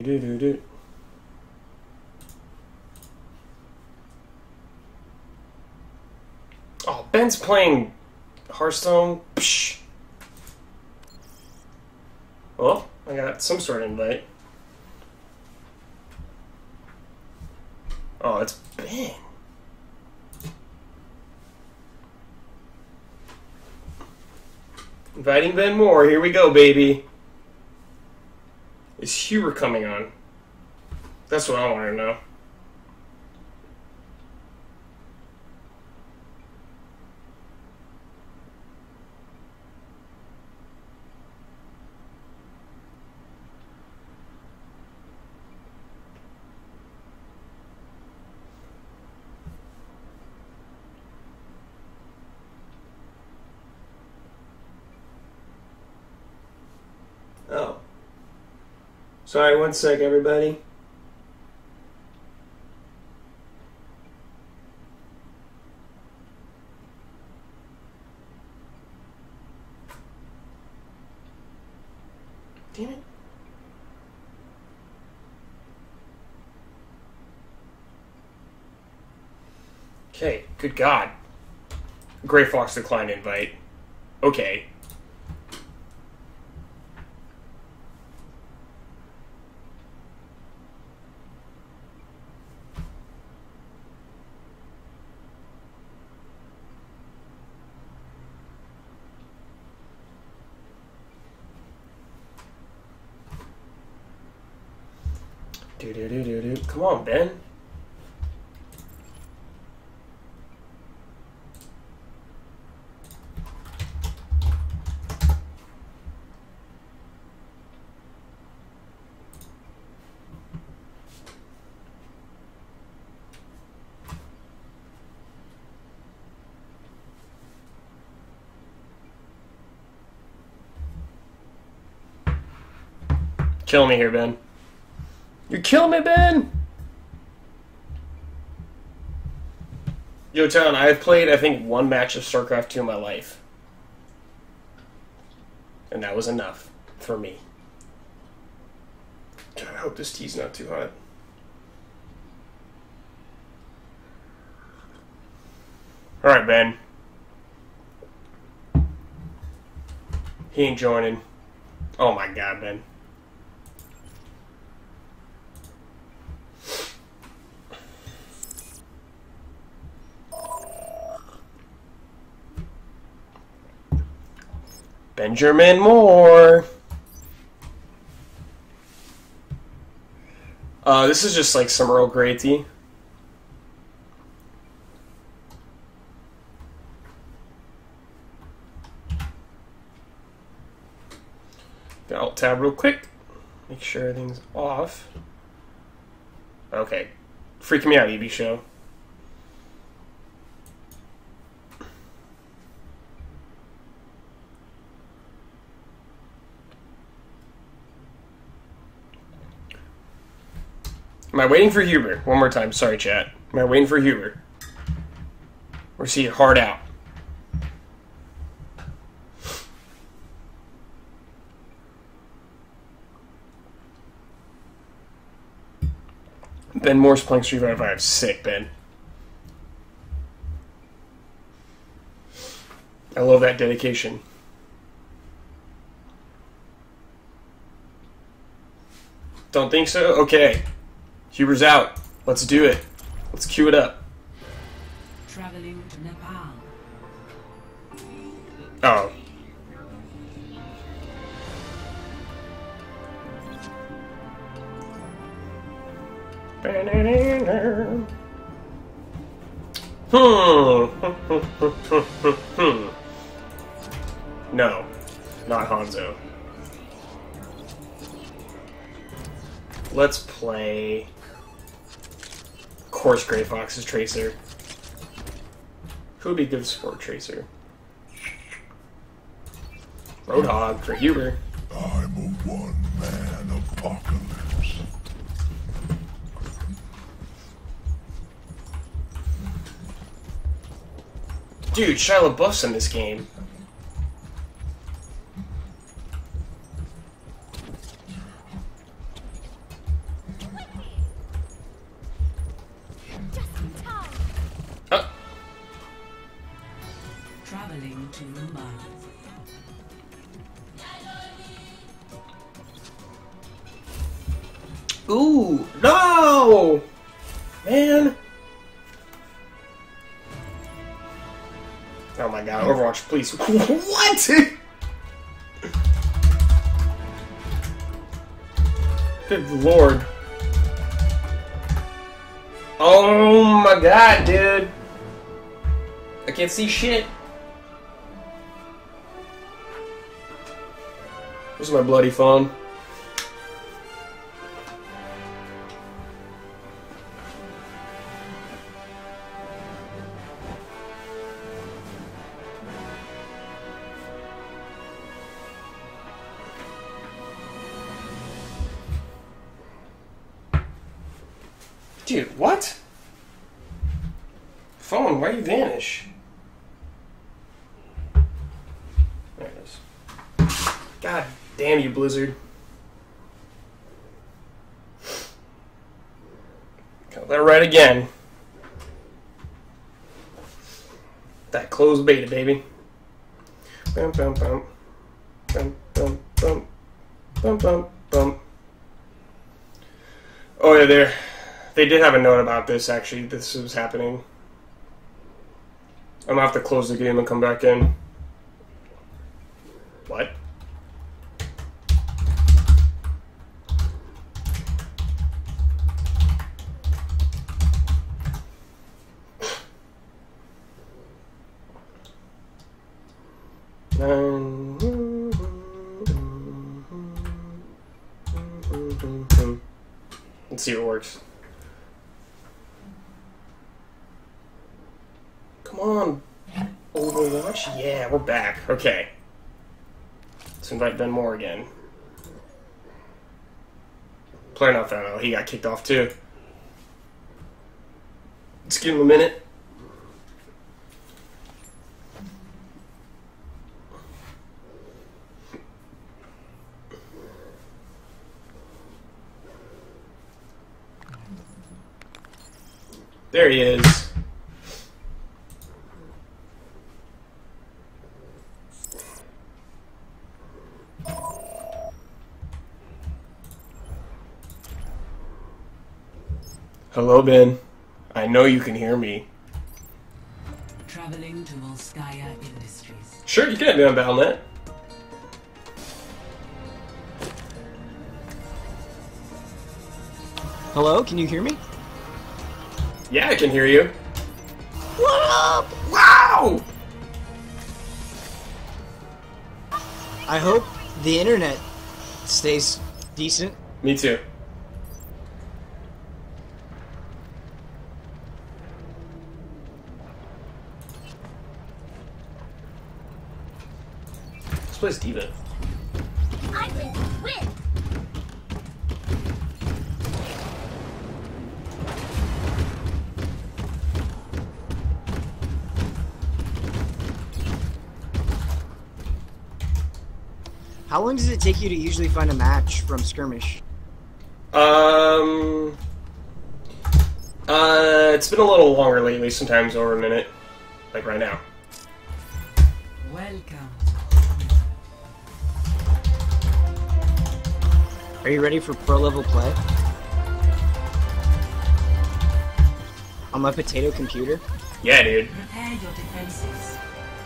Do-do-do. Oh, Ben's playing Hearthstone. Psh. Well, I got some sort of invite. Oh, it's Ben. Inviting Ben Moore. Here we go, baby. Is Huber coming on? That's what I want to know. Oh. Sorry, one sec, everybody. Damn it. Okay, good God. Gray Fox declined invite. Okay. Do-do-do-do-do. Come on, Ben. Kill me here, Ben. You're killing me, Ben! Yo, Town, I've played, I think, one match of StarCraft 2 in my life. And that was enough for me. God, I hope this tea's not too hot. Alright, Ben. He ain't joining. Oh my God, Ben. Benjamin Moore. This is just like some Earl Grey tea. Alt tab real quick. Make sure everything's off. Okay. Freaking me out, EB Show. Am I waiting for Huber? One more time. Sorry, chat. Am I waiting for Huber? Or is he hard out? Ben Moore's playing Street Fighter 5. Sick, Ben. I love that dedication. Don't think so? Okay. Huber's out. Let's do it. Let's cue it up. Traveling to Nepal. Oh. No, not Hanzo. Let's play. Of course, Gray Fox's Tracer. Who would be good support Tracer? Roadhog for Huber. I'm a one-man apocalypse. Dude, Shia LaBeouf's in this game. Traveling to Mars. Ooh, no! Man. Oh my god, Overwatch, please. What? Good lord. Oh my god, dude. I can't see shit. Where's my bloody phone? Dude, what? Phone, why you vanish? There it is. God damn you, Blizzard. Got that right again. That closed beta, baby. Bum bum bum. Bum bum bum. Bum bum bum. Oh yeah, they did have a note about this, actually. This was happening. I'm gonna have to close the game and come back in. What? Let's see if it works. Come on, Overwatch? Yeah, we're back. Okay. Let's invite Ben Moore again. Player not found out. He got kicked off too. Let's give him a minute. There he is. Hello, Ben. I know you can hear me. Traveling to Volskaya Industries. Sure, you can be on Battle.net. Hello, can you hear me? Yeah, I can hear you. What up? Wow! I hope the internet stays decent. Me too. Let's play as D.Va. I think we win. How long does it take you to usually find a match from skirmish? It's been a little longer lately, sometimes over a minute. Like right now. Welcome. Are you ready for pro level play? On my potato computer? Yeah, dude. Prepare your defenses.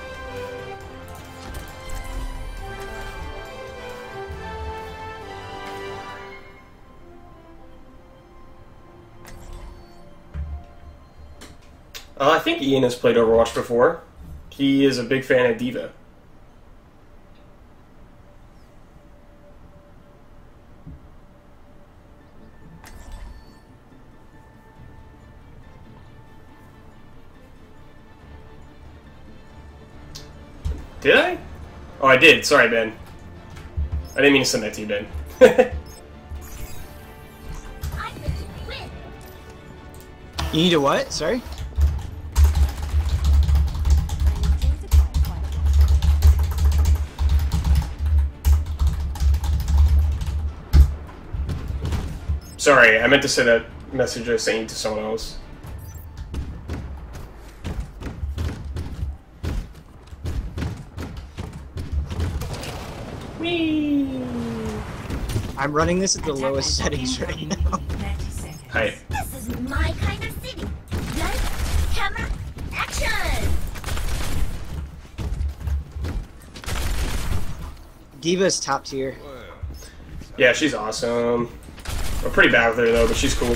I think Ian has played Overwatch before. He is a big fan of D.Va. Did I? Oh, I did. Sorry, Ben. I didn't mean to send that to you, Ben. I think we win. You need a what? Sorry? Sorry, I meant to say that message I was saying to someone else. I'm running this at the lowest settings right now. 30 seconds. Hype. This is my kind of city. Lights, camera, action! D.Va's top tier. Yeah, she's awesome. I'm pretty bad with her though, but she's cool.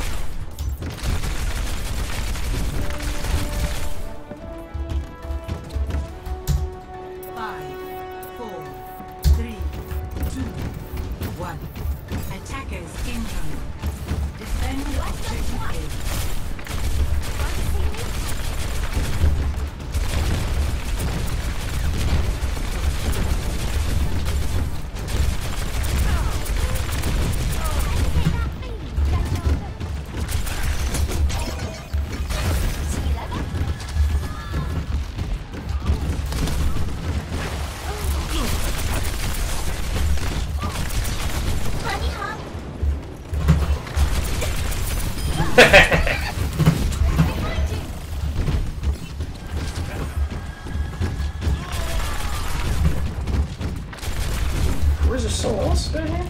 Five, 4, 3, 2, 1. Attackers incoming. Defend objective A. Bunny hop. Where's there someone else down here?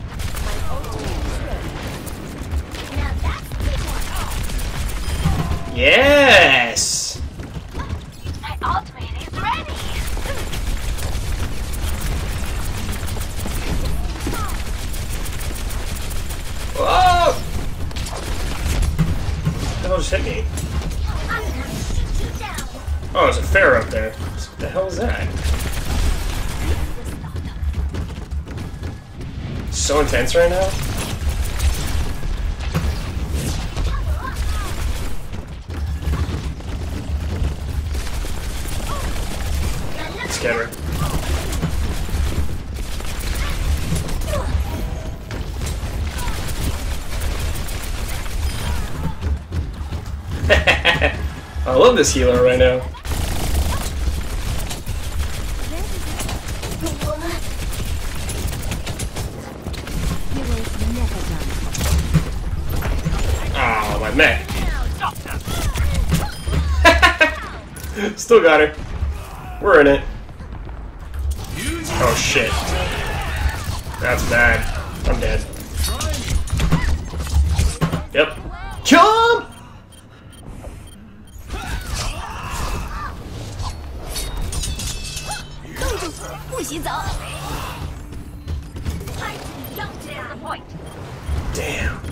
Now that's a big one. Yes! My ultimate is ready. Whoa! What the hell just hit me? I'm gonna shoot you down. Oh, there's a Pharaoh up there. What the hell is that? So intense right now. Let's get her. I love this healer right now. Oh, my mech. Still got her. We're in it. Oh shit. That's bad. I'm dead. Yep. Kill him! Time to be young to the point. Damn.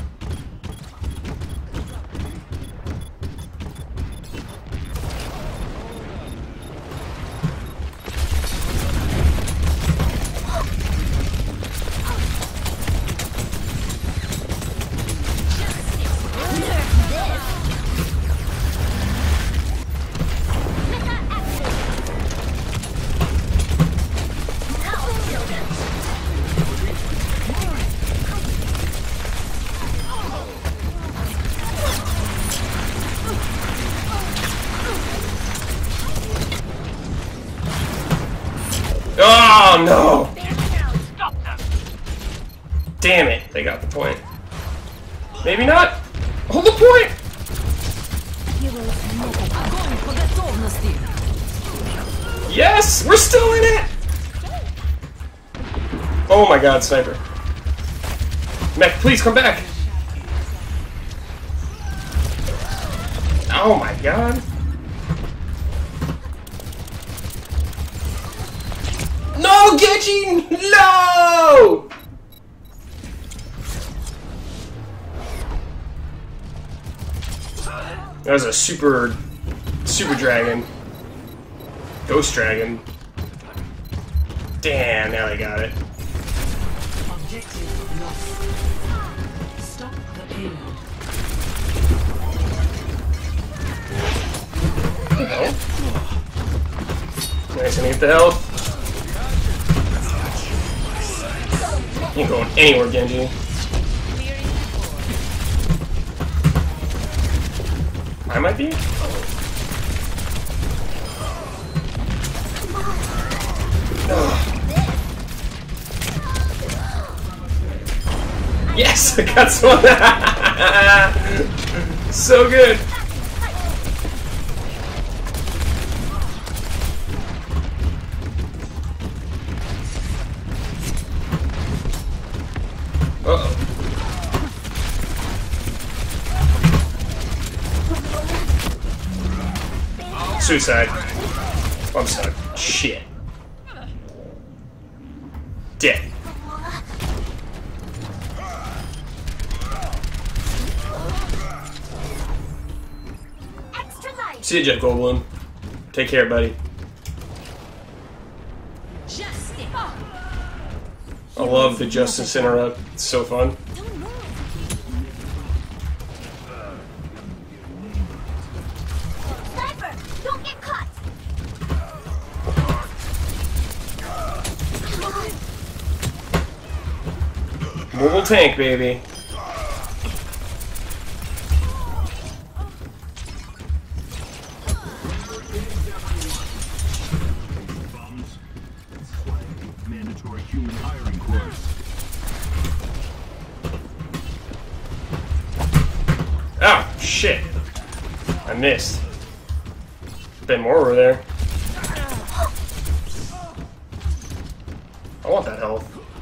Oh no! Damn it, they got the point. Maybe not. Hold the point! Yes! We're still in it! Oh my god, sniper. Mech, please come back! Oh my god. No, Genji! No! That was a super dragon. Ghost dragon. Damn, now they got it. Objective lost. Stop the payload. Oh. Nice, I need the health. You ain't going anywhere, Genji. I might be? Yes! I got someone! So good! Suicide. I'm stuck. Shit. Dead. Extra life. See you, Jeff Goldblum. Take care, buddy. Justice. I love the Justice interrupt. It's so fun. Don't move. Sniper, don't get caught. Mobile tank, baby. Mandatory human hiring course. Oh, shit. I missed. Been more over there. I want that health.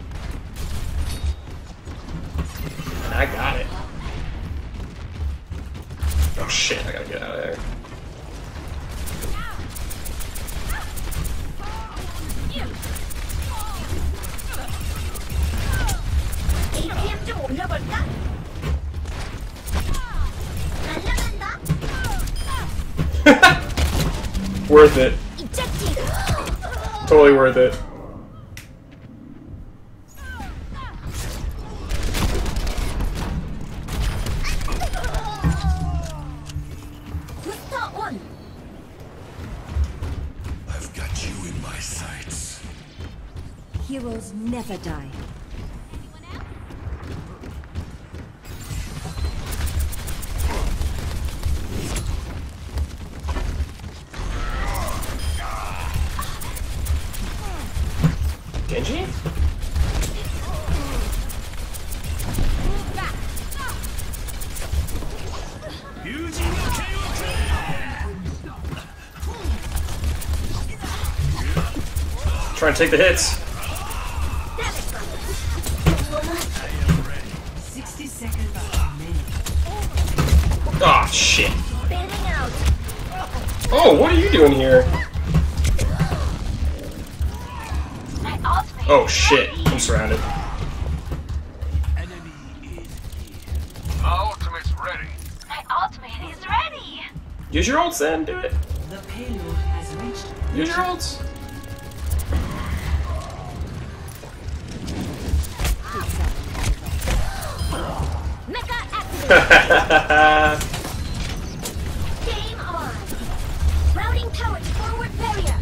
And I got it. Oh shit, I gotta get out of there. ATM 좀 올려볼까? 날라간다. Worth it. Ejecting. Totally worth it. Booster on. I've got you in my sights. Heroes never die. Genji? Trying to take the hits. 60 seconds remaining. Ah, shit. Bailing out. Oh, what are you doing here? My ultimate. Oh, shit. I'm surrounded. My ultimate's ready. My ultimate is ready. Use your ults then, do it. The payload has reached. Use your ults. Mecha activated. Game on. Routing tower to forward barrier.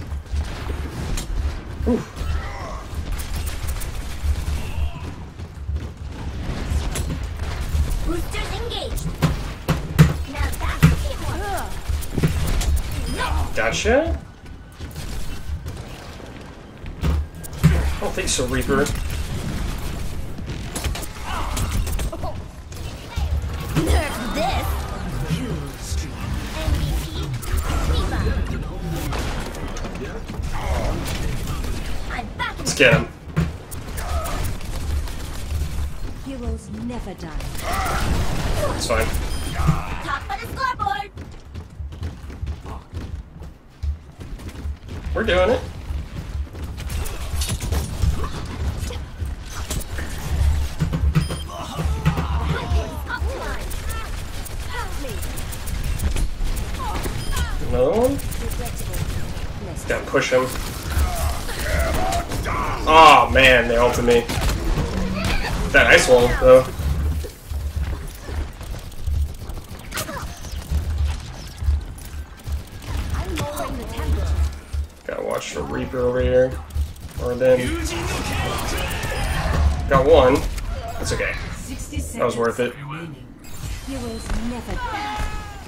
Boosters engaged. Now that's teamwork. Gotcha. I don't think so, Reaper. Nerf this. Kill streak. MVP. Viva. I'm back in Let's get him. Heroes never die. It's fine. top of the scoreboard. We're doing it. Optimized. Another one? Gotta push him. Oh man, they ulted me. That ice wall, though. I'm lowering the temperature. Gotta watch the Reaper over here. Or them. Got one. That's okay. 60 seconds That was worth it. remaining. Heroes never die.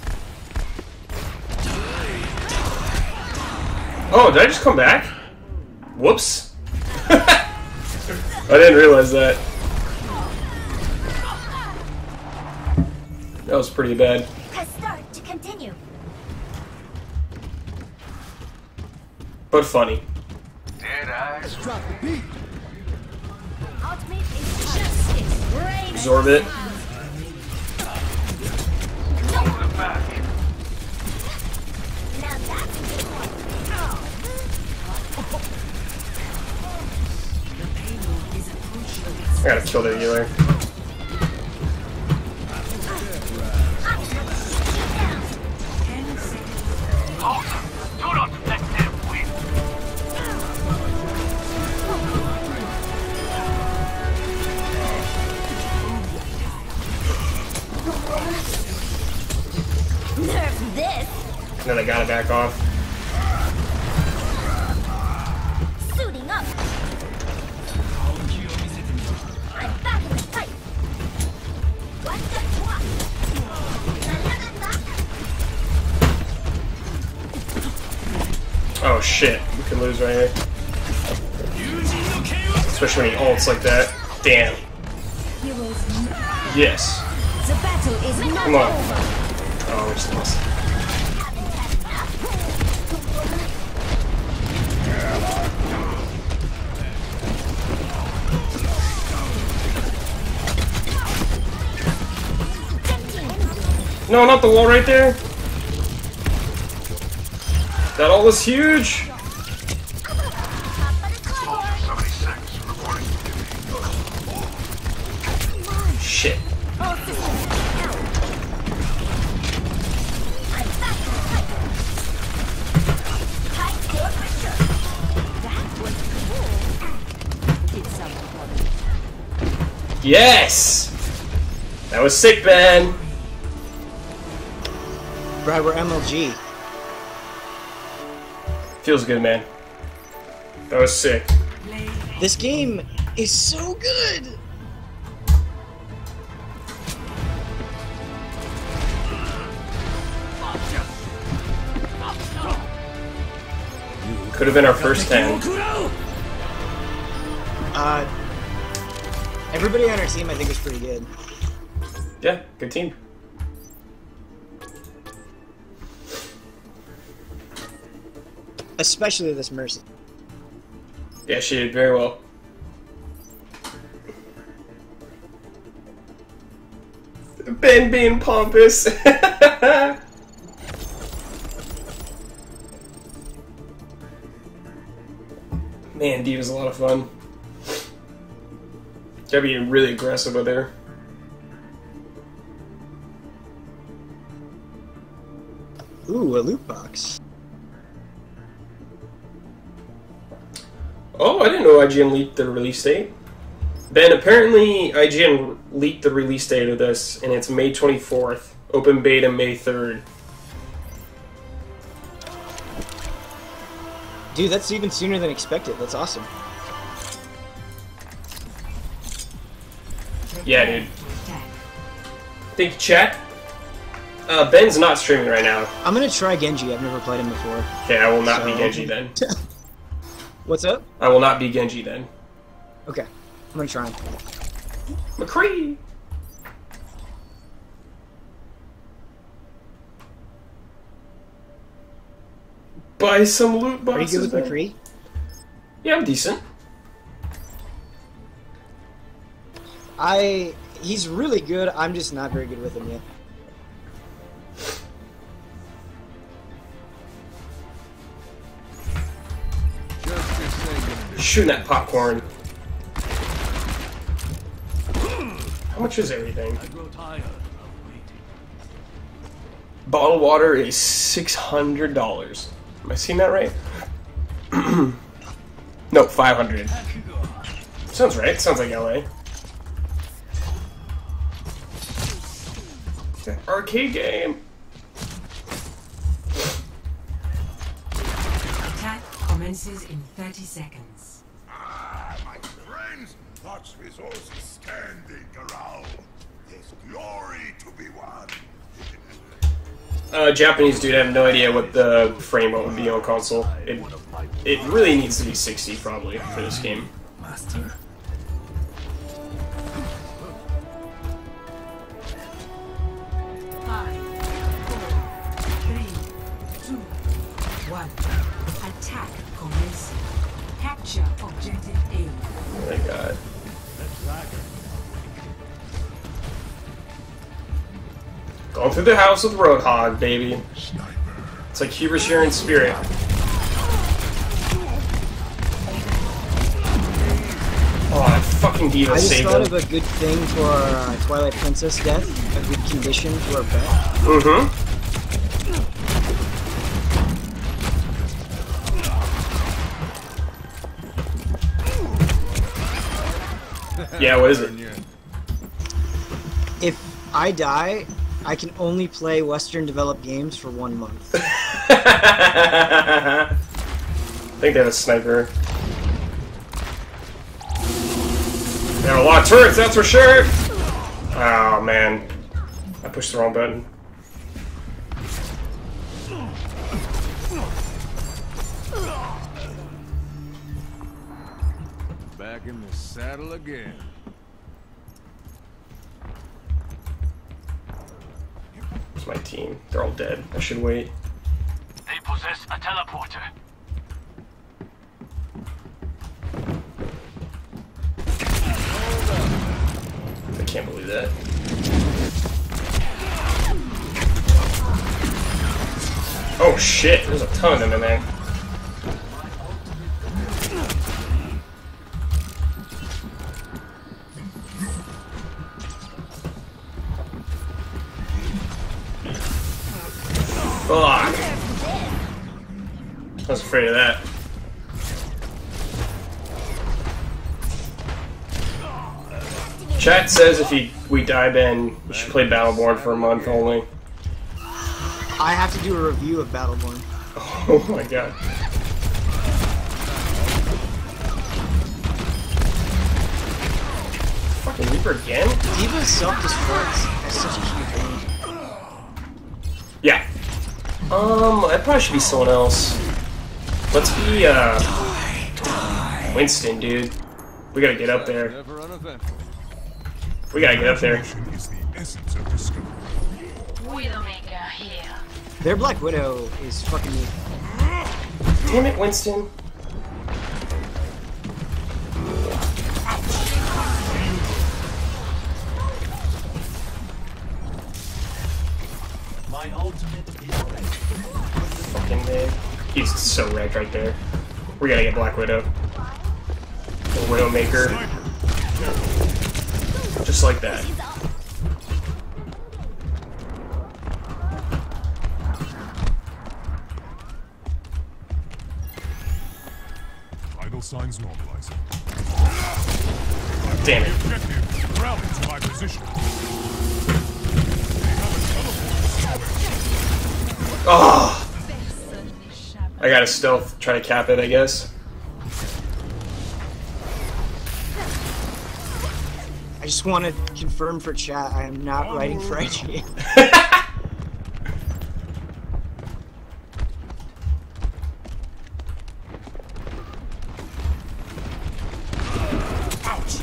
Oh, did I just come back? Whoops. I didn't realize that. That was pretty bad. Press start to continue. But funny. Dead eyes. Drop the beat. Ultimate is justice. Rain. Absorb it. Hold it back. Now I gotta kill their healer. Do not let them win. Nerf this. And then I gotta back off. Suiting up. I'm back in the fight. What the fuck? Oh shit, we can lose right here. Especially when he ults like that. Damn. Heroes Yes. The battle is not Come on. over. Oh, we just lost. No, not the wall right there. That ult was huge. 76 reporting. Shit. Yes! That was sick, Ben. Right, we're MLG. Feels good, man. That was sick. This game is so good. Could have been our first 10. Everybody on our team, I think, is pretty good. Yeah, good team. Especially this Mercy. Yeah, she did very well. Ben being pompous. Man, D was a lot of fun. Gotta be really aggressive with her. Ooh, a loot box. Oh, I didn't know IGN leaked the release date. Ben, apparently IGN leaked the release date of this, and it's May 24th. Open beta May 3rd. Dude, that's even sooner than expected. That's awesome. Yeah, dude. Thank you, chat. Ben's not streaming right now. I'm gonna try Genji. I've never played him before. Okay, I will not be So- Genji then. What's up? I will not be Genji then. Okay, I'm gonna try him. McCree! Buy some loot Are you boxes. good with man. McCree? Yeah, I'm decent. He's really good. I'm just not very good with him yet. Shooting that popcorn. How much is everything? Bottled water is $600. Am I seeing that right? No, 500. Sounds right. Sounds like LA. It's an arcade game. Attack commences in 30 seconds. Ah, my friends, such resources standing around. There's glory to be won. Japanese dude, I have no idea what the frame rate would be on console. It really needs to be 60 probably for this game. Master. 5, 4, 3, 2, 1. Attack commencing. Capture objective A. Oh my god. Going through the house with Roadhog, baby. Sniper. It's like Hubris here in spirit. Oh, fucking diva I just saved thought him. of a good thing for our Twilight Princess death. A good condition for our bet. Mm-hmm. Yeah, what is it? If I die, I can only play Western developed games for 1 month. I think they have a sniper. They have a lot of turrets, that's for sure! Oh, man. I pushed the wrong button. Back in the saddle again. It's my team. They're all dead. I should wait. They possess a teleporter. I can't believe that. Oh shit, there's a ton of them in there. Fuck. I was afraid of that. Chat says if we die, Ben, you should play Battleborn for a month only. I have to do a review of Battleborn. Oh my god. Fucking Reaper again? Diva self-destructs as such a cute thing. Yeah. That probably should be someone else. Let's be, Winston, dude. We gotta get up there. Never uneventful. We gotta get up there. Imagination is the essence of discovery. Widowmaker here. Their Black Widow is fucking neat. Damn it, Winston. My ultimate is ready. Fucking man. He's so wrecked right there. We gotta get Black Widow. The Widowmaker. Just like that. Vital signs normalizing. Damn it. Objective, rally to my position. Oh! I gotta stealth, try to cap it, I guess. I just want to confirm for chat, I am not writing for IGN. Ouch!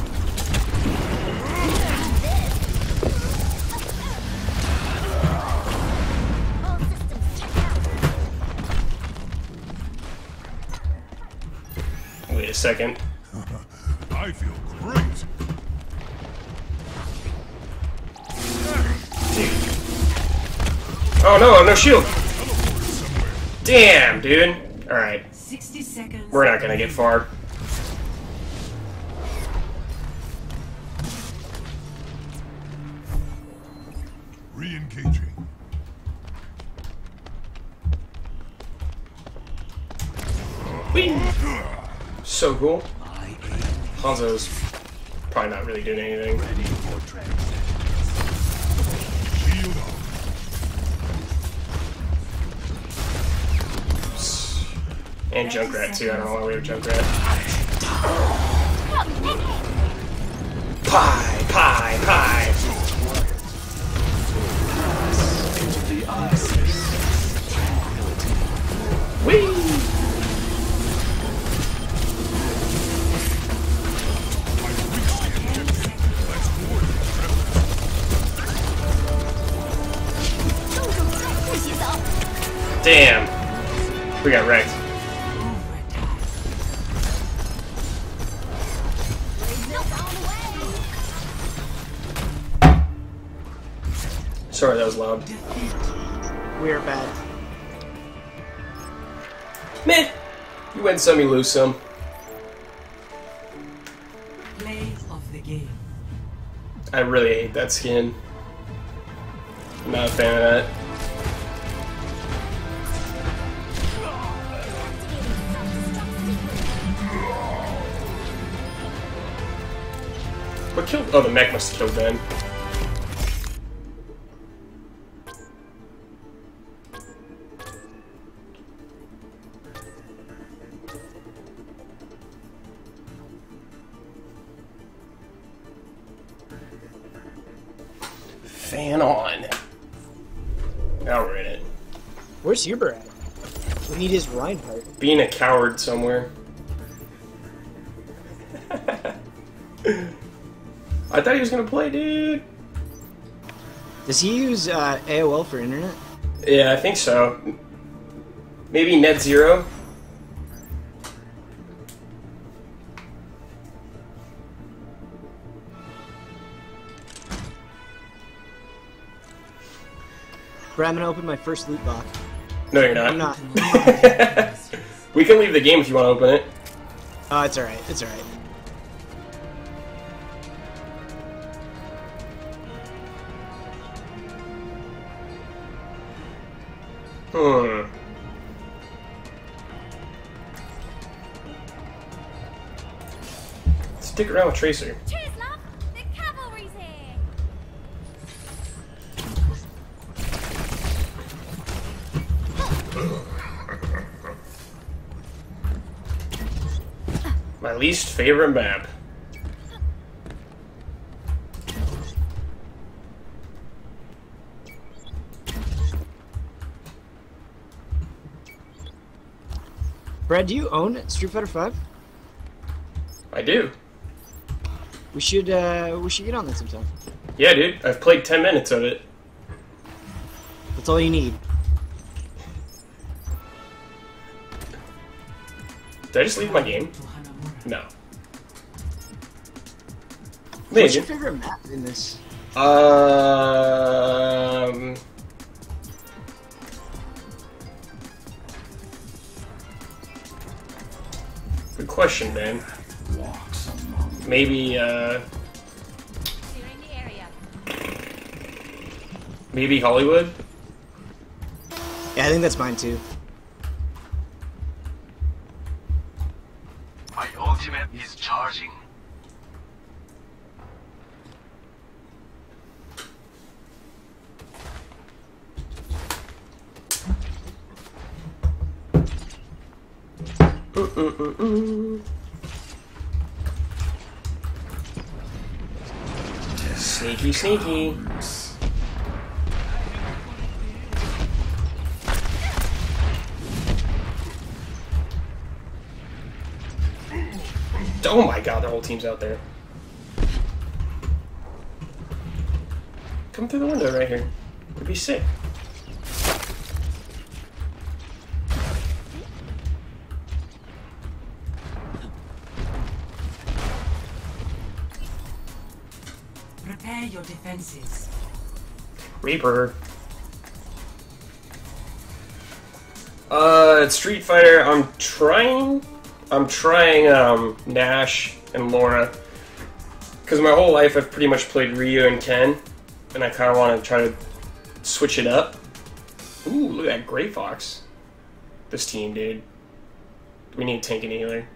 All systems checked out. Wait a second. I feel great. Oh no, no shield! Damn, dude. Alright, 60 seconds. we're not gonna get far. Re-engaging. Whee! So cool. Hanzo's probably not really doing anything. Shield up. And Junkrat too, I don't know why we have Junkrat. Pie, pie, pie! Whee! Damn! We got wrecked. Sorry, that was loud. We're bad. Meh! You win some, you lose some. Play begin. I really hate that skin. I'm not a fan of that. What killed? Oh, the mech must have killed Ben. Fan on. Now we're in it. Where's Huber at? We need his Reinhardt. Being a coward somewhere. I thought he was gonna play, dude. Does he use AOL for internet? Yeah, I think so. Maybe Net Zero. Bro, I'm gonna open my first loot box. No, you're not. I'm not. We can leave the game if you want to open it. Oh, it's alright. It's alright. Stick around with Tracer. Cheers, love! The cavalry's here! My least favorite map. Brad, do you own Street Fighter 5? I do. We should get on that sometime. Yeah, dude. I've played 10 minutes of it. That's all you need. Did I just leave my game? To Hanamura. No. What's your Maybe. favorite map in this? Good question, man. Maybe, Clearing the area. maybe Hollywood? Yeah, I think that's mine too. My ultimate is charging. Sneaky, sneaky. Oh my god, the whole team's out there. Come through the window right here. It'd be sick. Prepare your defenses. Reaper. Street Fighter, I'm trying Nash and Laura. Because my whole life I've pretty much played Ryu and Ken. And I kind of want to try to switch it up. Ooh, look at that Grey Fox. This team, dude. We need a tank and a healer.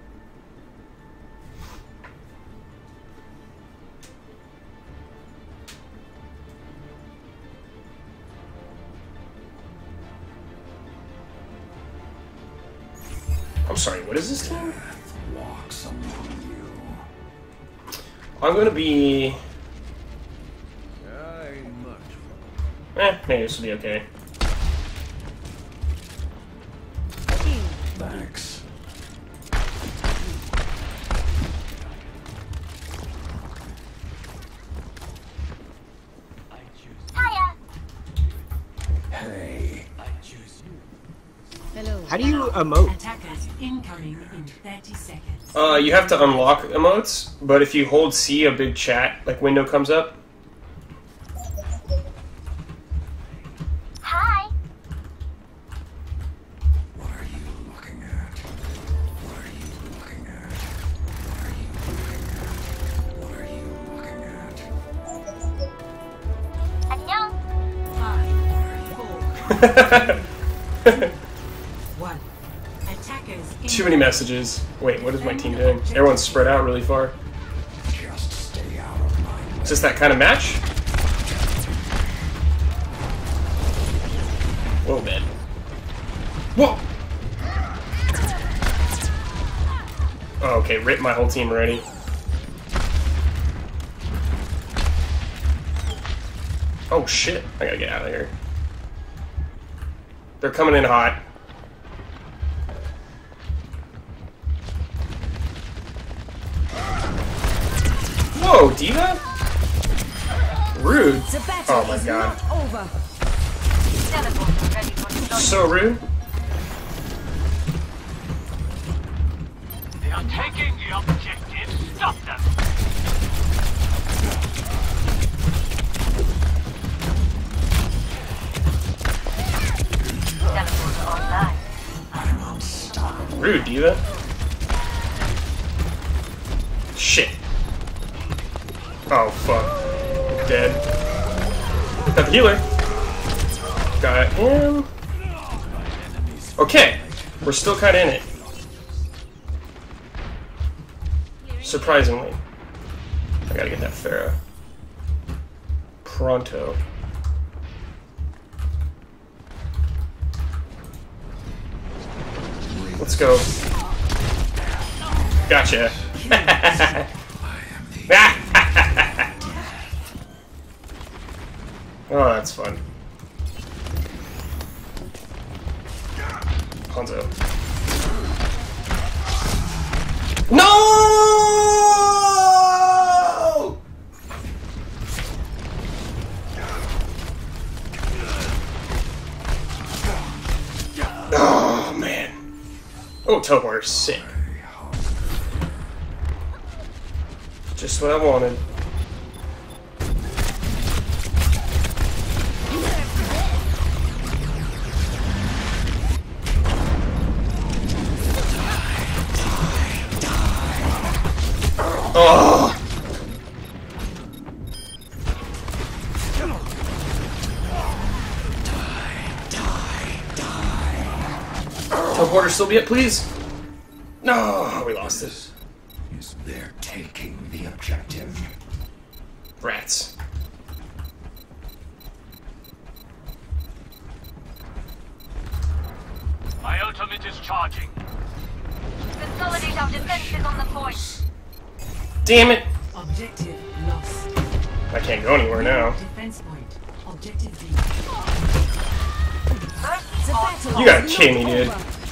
I'm sorry, what is this team? I'm gonna be... Ain't much. maybe this will be okay. Thanks. Hiya! Hey. How do you emote? Attackers incoming in 30 seconds. You have to unlock emotes, but if you hold C, a big chat like window comes up. Hi! What are you looking at? What are you looking at? What are you looking at? What are you One. Attackers. Too many messages. Wait, what is my team doing? Everyone's spread out really far. Is this that kind of match? Whoa, man. Whoa! Oh, okay, rip my whole team already. Oh shit, I gotta get out of here. They're coming in hot. Whoa, D.Va? Rude. Oh my god. So rude. They are taking the objective. Stop them. Rude, D.Va. Shit. Oh, fuck. Dead. Got the healer. Got him. Okay. We're still kind of in it. Surprisingly. I gotta get that Pharah. Pronto. Let's go. Gotcha. Oh, that's fun. Hanzo. No! Oh, man. Oh, teleporter, sick. Just what I wanted. Oh! Teleporter still be up, please? No, we lost it. They're taking the objective. Rats. My ultimate is charging. Consolidate our defenses on the point. Damn it! Objective lost. I can't go anywhere now. Defense point. Objective B. You gotta kill me, dude.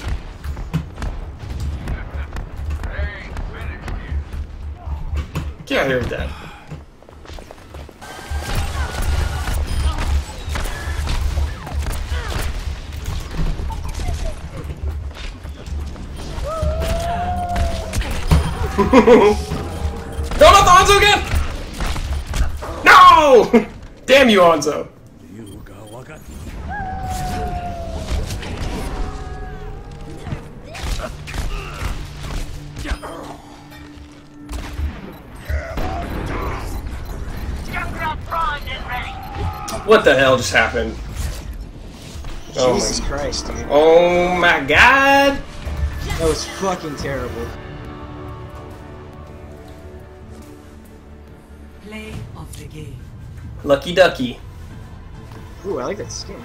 Get out of here with that. No, not the Hanzo again! No! Damn you, Hanzo. What the hell just happened? Oh Jesus Christ, dude. Oh my god! That was fucking terrible. Play of the game. Lucky ducky. Ooh, I like that skin.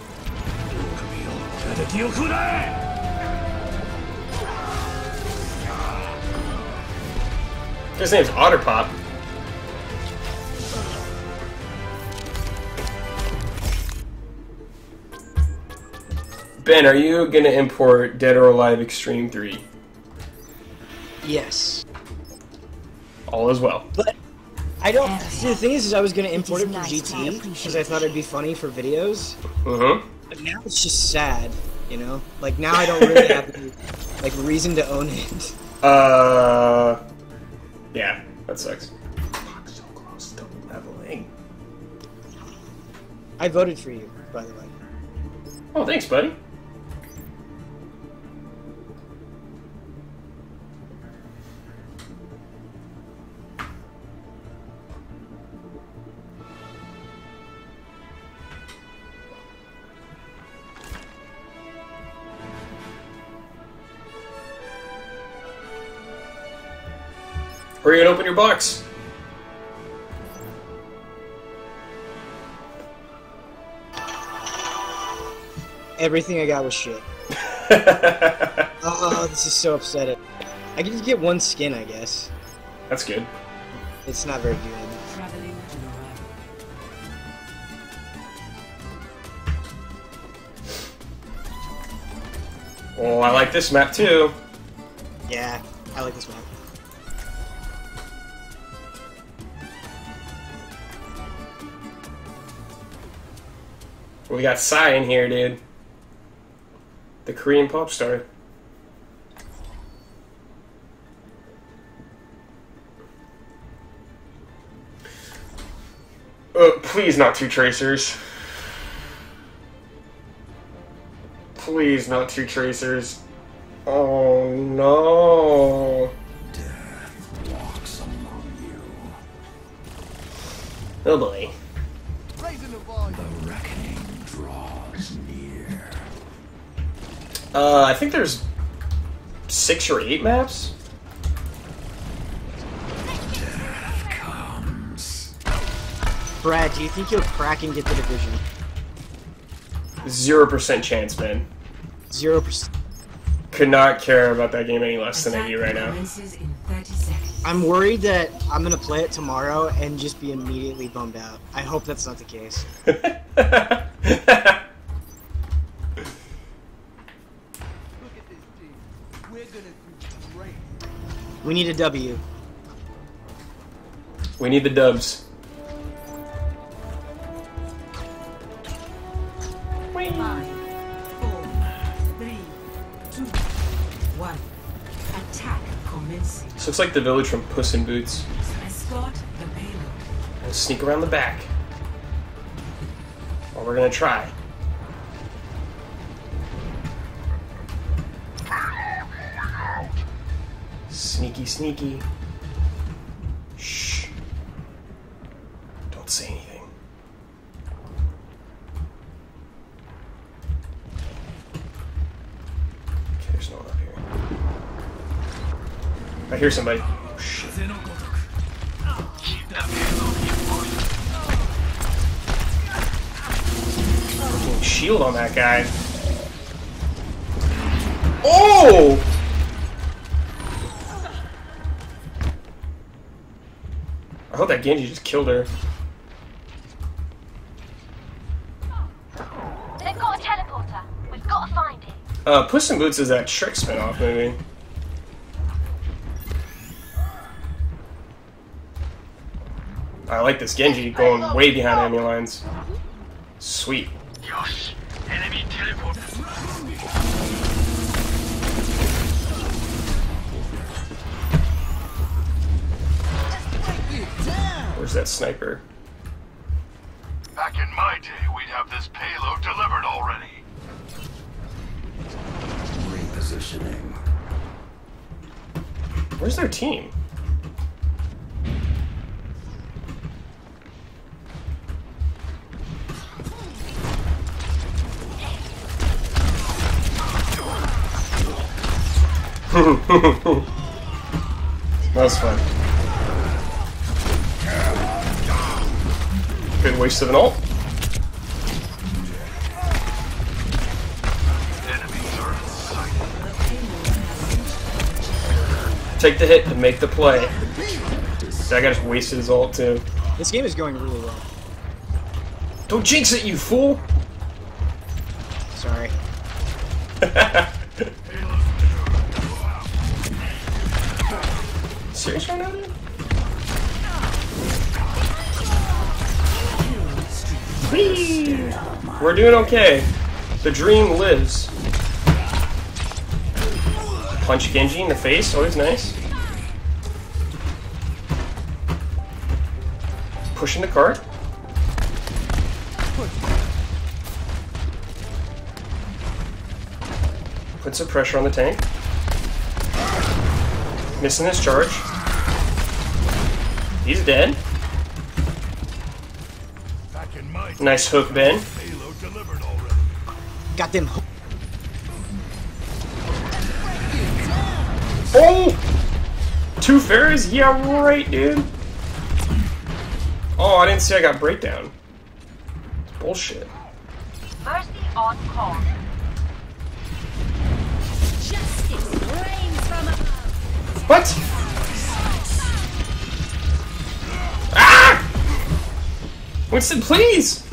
His name's Otterpop. Ben, are you gonna import Dead or Alive Extreme 3? Yes. All as well. But I don't. See, the thing is I was gonna import it from GT because I thought it'd be funny for videos. Mm-hmm. But now it's just sad, you know. Like now I don't really have any, like reason to own it. Yeah, that sucks. Fuck, so close to leveling. I voted for you, by the way. Oh, thanks, buddy. Hurry and open your box. Everything I got was shit. Oh, this is so upsetting. I can just get one skin, I guess. That's good. It's not very good. Traveling to arrival. Oh, I like this map too. Yeah, I like this map. We got Psy in here, dude. The Korean pop star. Please not two tracers. Please not two tracers. Oh no. Death walks among you. Oh boy. The reckoning draws near. I think there's 6 or 8 maps. Death comes. Brad, do you think you'll crack and get the division? 0% chance, man. 0%. Could not care about that game any less than I Attack do right now. commences in 30 seconds. I'm worried that I'm gonna play it tomorrow and just be immediately bummed out. I hope that's not the case. We need a W. We need the dubs. 5, 4, 3, 2, 1. Attack commencing. This looks like the village from Puss in Boots. Escort the payload. We'll sneak around the back. Or we're gonna try. Sneaky, sneaky. Shh. Don't say anything. Okay, there's no one up here. I hear somebody. Oh, shit. Fucking shield on that guy. Oh! I hope that Genji just killed her. They've got a teleporter. We've got to find it. Puss in Boots is that Shrek spin-off movie. I like this Genji going way behind enemy lines. Sweet. Yosh, enemy teleporter. Where's that sniper? Back in my day, we'd have this payload delivered already. Repositioning. Where's their team? That was fun. Good waste of an ult. Enemies are in sight. Take the hit to make the play. That guy just wasted his ult too. This game is going really well. Don't jinx it, you fool! Sorry. Serious right now, dude? Whee! We're doing okay. The dream lives. Punch Genji in the face, always nice. Pushing the cart. Put some pressure on the tank. Missing his charge. He's dead. Back in my day, Nice hook, Ben. payload delivered already. Got them. Oh! 2 fairies? Yeah, right, dude. Oh, I didn't see I got breakdown. Bullshit. Mercy on call. Justice reigns from above. What? Ah! Winston, please!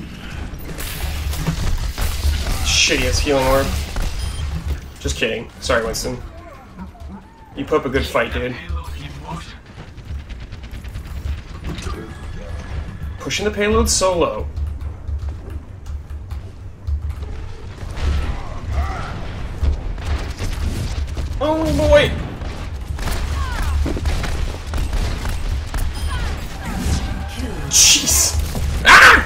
Shittiest healing orb. Just kidding. Sorry, Winston. You put up a good fight, dude. Pushing the payload solo. Oh boy! Jeez! Ah!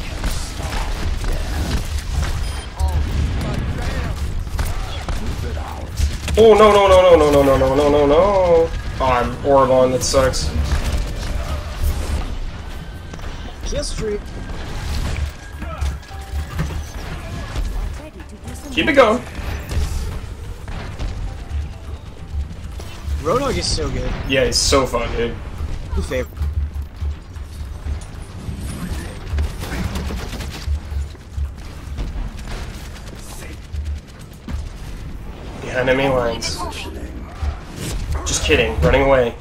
Oh no no no no no no no no no no no! Oh, I'm Orbon, that sucks. Kill streak. Keep it going. Roadhog is so good. Yeah, he's so fun, dude. New favorite. Behind enemy lines. Just kidding, running away.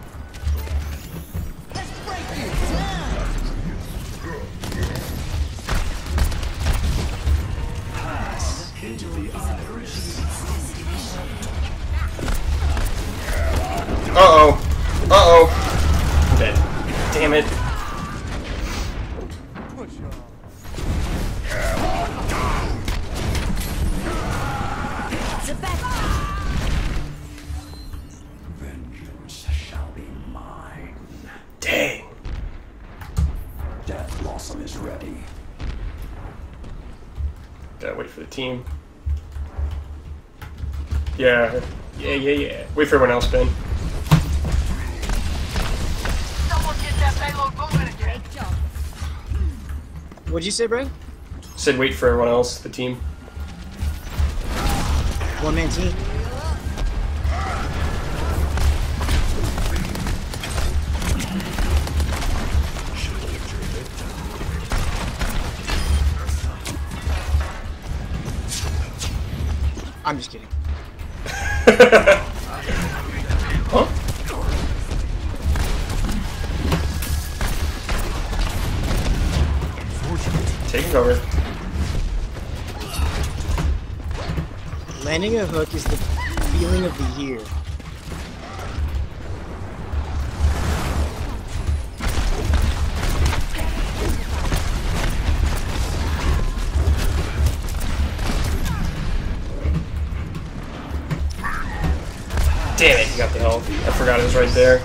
Uh-oh. Uh-oh. I'm dead. Damn it. Vengeance shall be mine. Dang. Death Blossom is ready. Gotta wait for the team. Yeah. Yeah. Wait for everyone else, Ben. Someone get that payload moving again. What'd you say, Brian? Said wait for everyone else, the team. One-man team. I'm just kidding. Huh? Taking cover. Landing a hook is the feeling of the year. Damn it, he got the health. I forgot it was right there.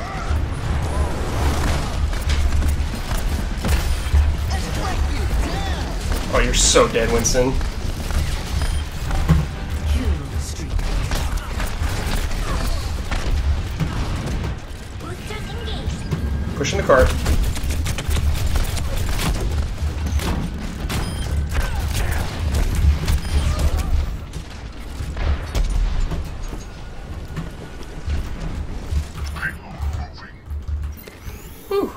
Oh, you're so dead, Winston. Pushing the cart. Whew.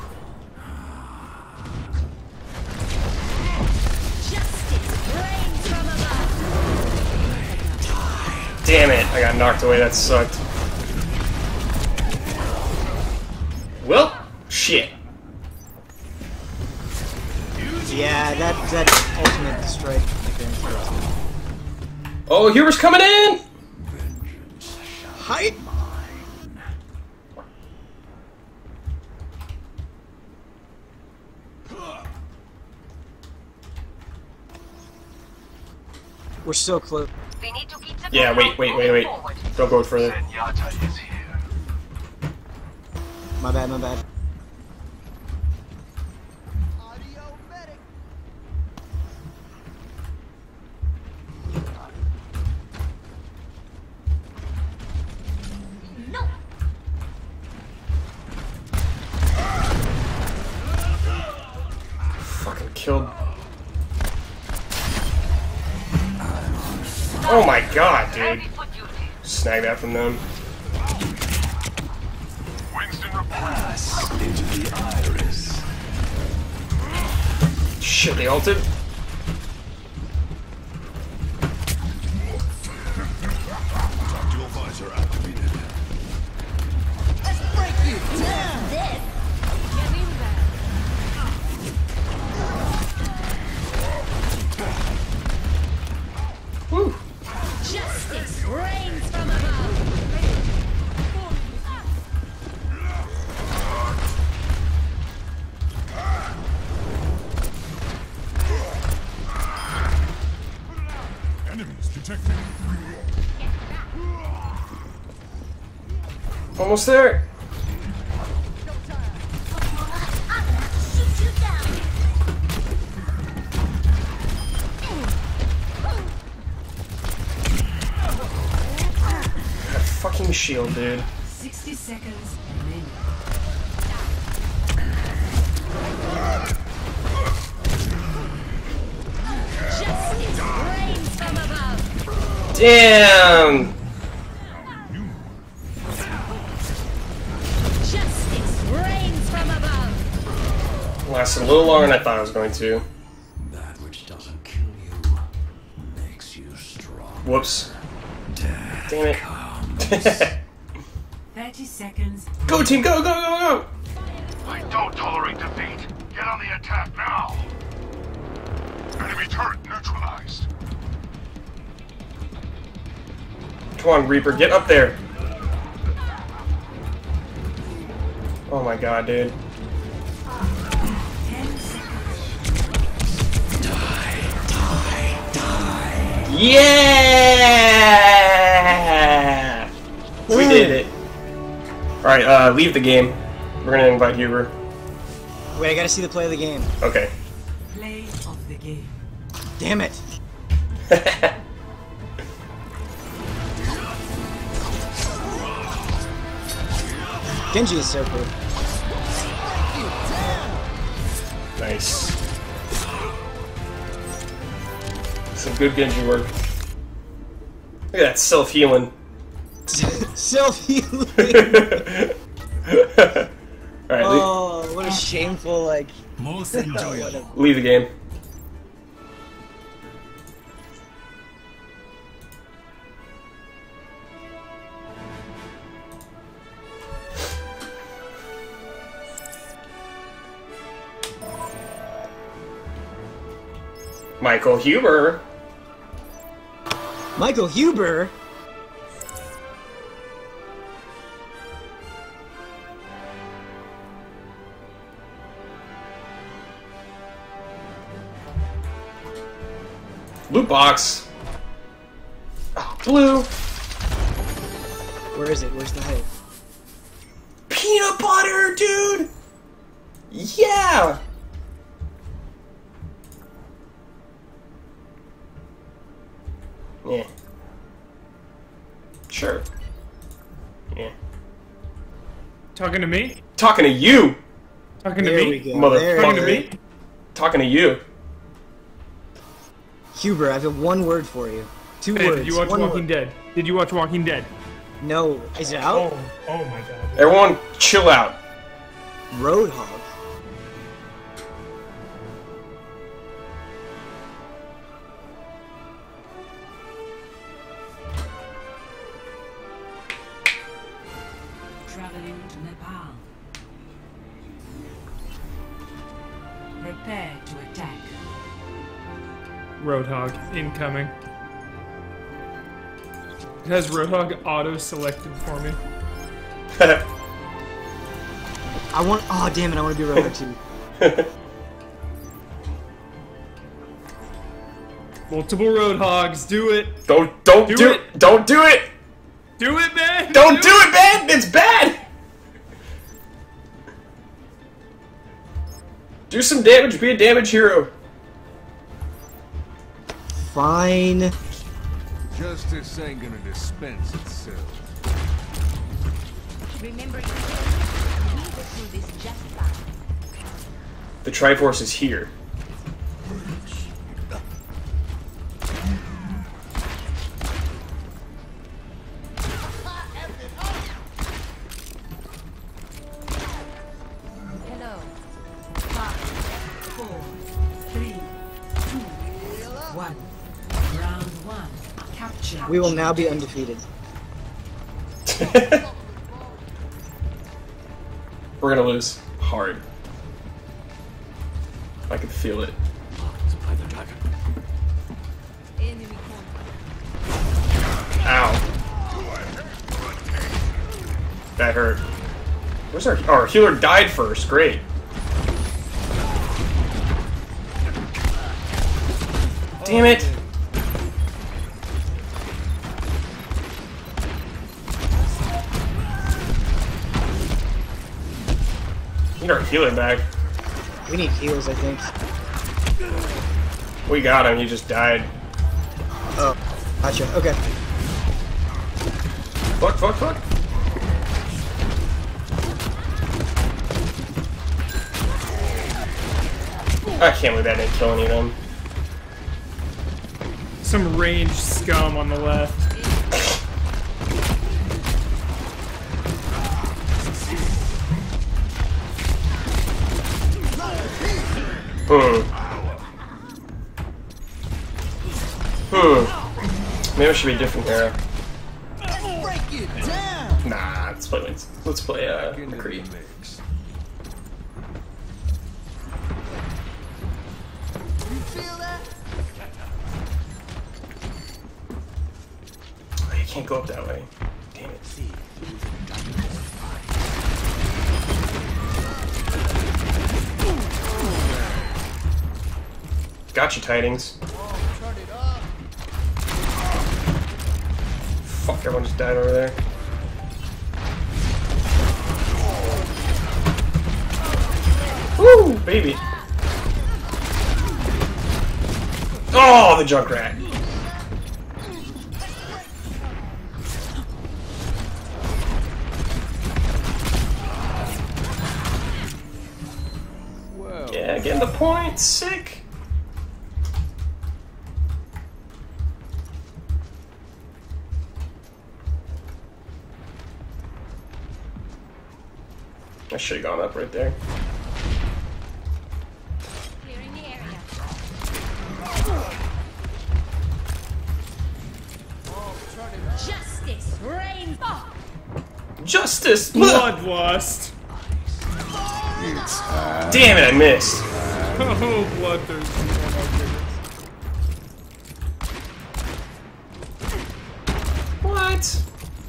Damn it, I got knocked away, that sucked. Well, shit. Yeah, that ultimate strike. Oh, Huber's coming in! Height. We're so close. We need to keep the Yeah, wait. forward. Don't go further. Zenyatta is here. My bad. No. Fucking killed. Oh my god, dude. Ready for duty. Snag that from them. Pass into the iris. Shit, they ulted. Dual visor activated. Woo. Justice reigns from above. Enemies detected. Almost there. I'm gonna shoot you down. That fucking shield, dude. 60 seconds remaining. Justice reigns from above. Damn. Justice reigns from above. Lasted a little longer than I thought I was going to. That which doesn't kill you makes you strong. Whoops. Death Damn it. comes. 30 seconds. Go team, go, go, go, go! I don't tolerate defeat. Get on the attack now. Enemy turret neutralized. Come on, Reaper, get up there. Oh my god, dude. 10 seconds. Yeah! We did it. Alright, leave the game. We're gonna invite Huber. Wait, I gotta see the play of the game. Okay. Play of the game. Damn it. Genji is so cool. Nice. Some good Genji work. Look at that self-healing. Self-healing. Alright, Oh, what a shameful, like... Most enjoyable. leave the game. Michael Huber. Michael Huber? Loot box. Oh, blue. Where is it? Where's the hype? Peanut butter, dude. Yeah. Yeah. Sure. Yeah. Talking to me? Talking to you, Talking to There me? we go. motherfucker. There Talking to we me? go. Talking to you. Huber, I have one word for you. Two Hey, words. did you watch One Walking word. Dead? Did you watch Walking Dead? No. Is it out? Oh my god. Everyone, chill out. Roadhog. Traveling to Nepal. Prepare to attack. Roadhog incoming. It has Roadhog auto-selected for me. I want. Oh damn it! I want to be Roadhog too. Multiple Roadhogs, do it! Don't Do do it. Don't do it. Do it, man! Don't do it, man. It's bad. Do some damage. Be a damage hero. Fine. Justice ain't gonna dispense itself. Remember, you will do this just fine. The Triforce is here. 1. Round 1. Capture. We will now be undefeated. We're gonna lose hard. I can feel it. Supply the dragon. Ow. That hurt. Where's our... Oh, our healer died first. Great. Damn it. Need our healer back. We need heals, I think. We got him. He just died. Oh, gotcha. Okay. Fuck, fuck, fuck. I can't believe that didn't kill any of them. Some ranged scum on the left. Maybe it should be a different hero. Nah, let's play McCree. Oh, you can't go up that way. Damn it. Got you, Tidings. Fuck, everyone just died over there. Woo, baby. Oh, the Junkrat. Yeah, getting the points. Sick. I should have gone up right there. Clearing the area. Justice reigns. Justice! Bloodlust. Damn it, I missed. Oh, bloodthirsty. What?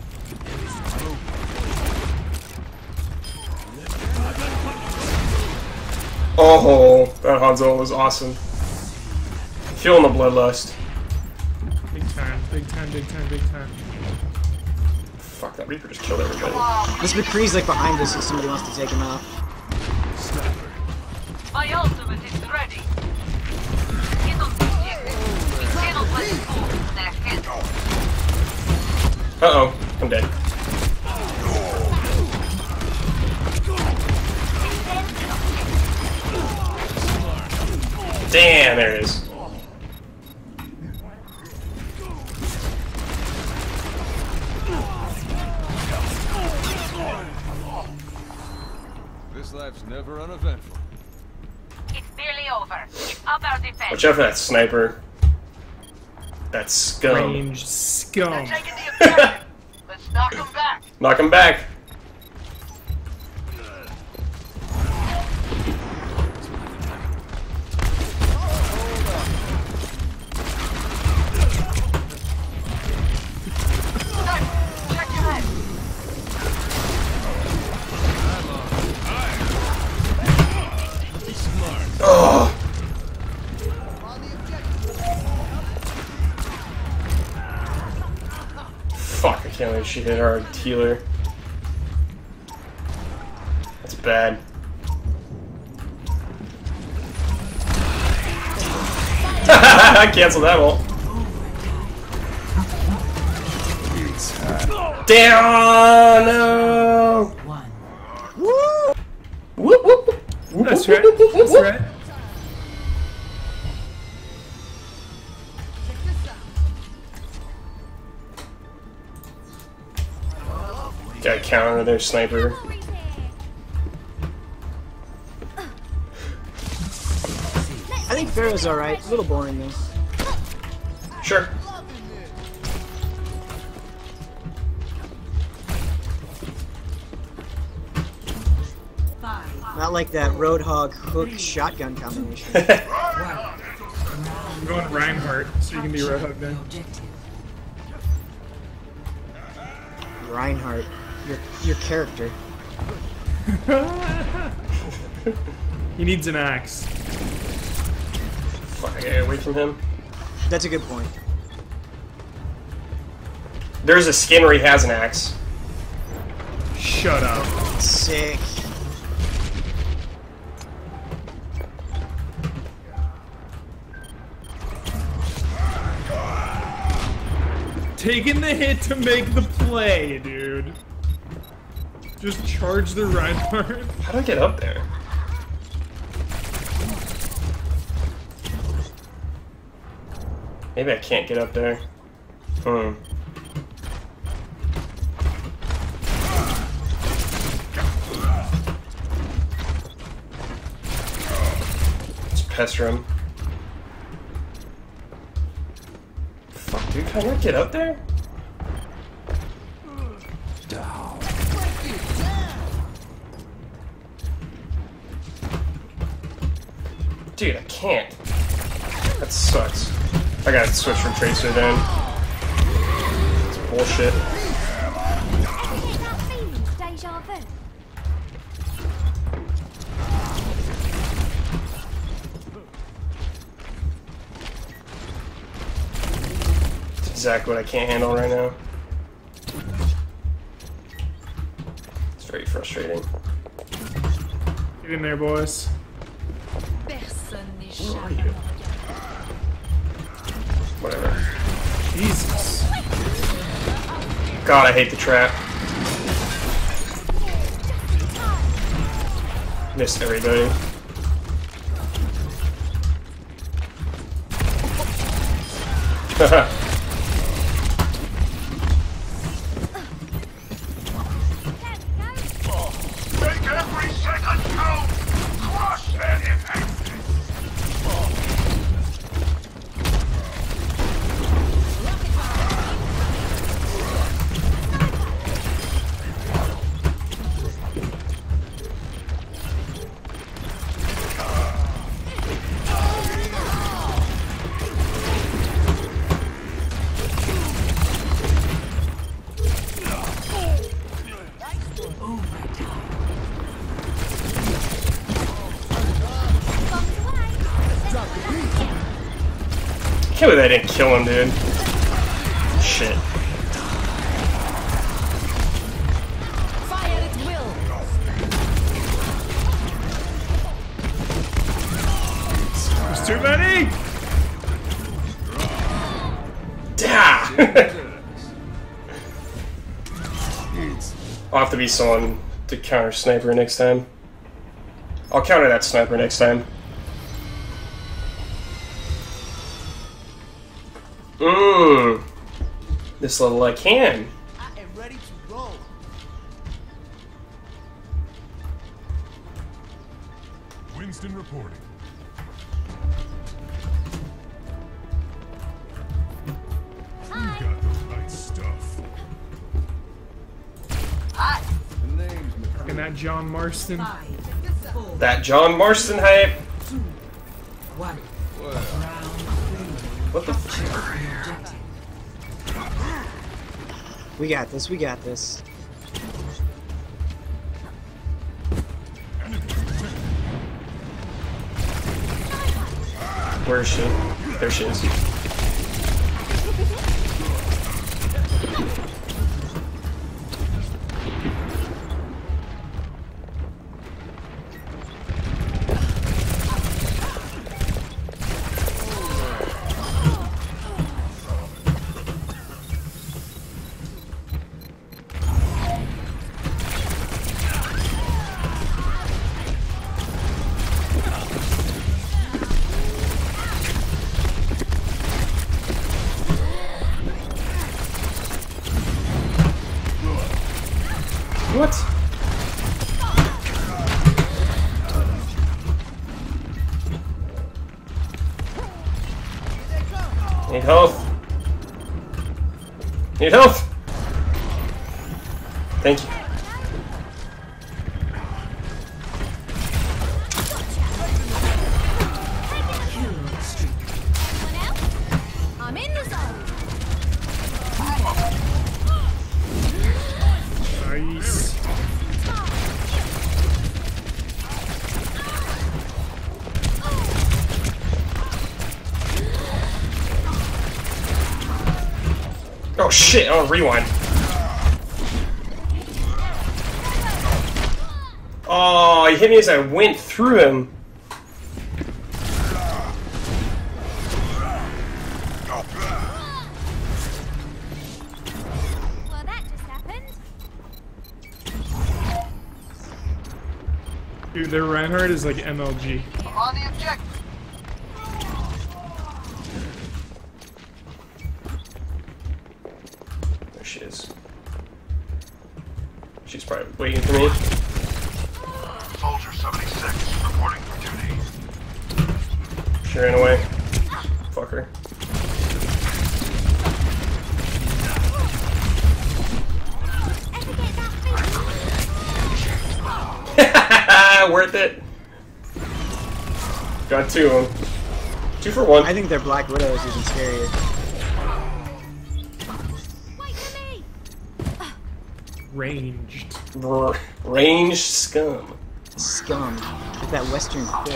Oh, that Hanzo was awesome. Feeling the bloodlust. Big time, big time, big time, big time. Fuck, that Reaper just killed everybody. This McCree's like behind us if somebody wants to take him out. My ultimate is ready. Get on the objective. We cannot let it fall into their hands. Uh-oh, I'm dead. Damn, there it is. This life's never uneventful. It's nearly over. Keep up our defense. Watch out for that sniper. That scum. Ranged scum. They're taking the objective. Let's knock them back. Knock him back. Check your head. Oh. Fuck, I can't believe she hit our healer. That's bad. I canceled that ult. Damn! No! 1. Whoop, whoop, whoop. Whoop, That's whoop, right. whoop, whoop, That's whoop. right. Gotta counter their sniper. I think Pharaoh's alright. A little boring though. Sure. Not like that Roadhog hook shotgun combination. I'm going Reinhardt, so you can be Roadhog then. Reinhardt, your character. He needs an axe. Fuck, I gotta get away from him. That's a good point. There's a skin where he has an axe. Shut up. Sick. Taking the hit to make the play, dude. Just charge the Reinhardt. How do I get up there? Maybe I can't get up there. Let's pester him. Fuck, dude, can I not get up there? Down. Dude, I can't. That sucks. I gotta switch from Tracer then. It's bullshit. That feeling, deja vu. It's exactly what I can't handle right now. It's very frustrating. Get in there, boys. Where are you? Whatever. Jesus. God, I hate the trap. Missed everybody. Make every second count! Crush their defenses! I can't believe I didn't kill him, dude. Shit. Fire at will. There's too many! I'll have to be someone to counter sniper next time. I'll counter that sniper next time. This level I can. I am ready to roll. Winston reporting. You got the right stuff. Fucking that John Marston. 5, 4, That John Marston hype. 2, 1. What the fuck? We got this, we got this. Where is she? There she is. What? Need health. Need help? Thank you. I'm in the zone. Nice. Oh shit, oh rewind. Oh, he hit me as I went through him. Well, that just happened. Dude, their Reinhardt is like MLG. On the objective. There she is. She's probably waiting for me. Soldier 76 reporting for duty. She ran away. Fuck her. Ever get that feeling? Worth it. Got two of them. 2 for 1. I think their Black Widow is even scarier. Wait for me. Ranged. Ranged scum. Scum. With that Western quick.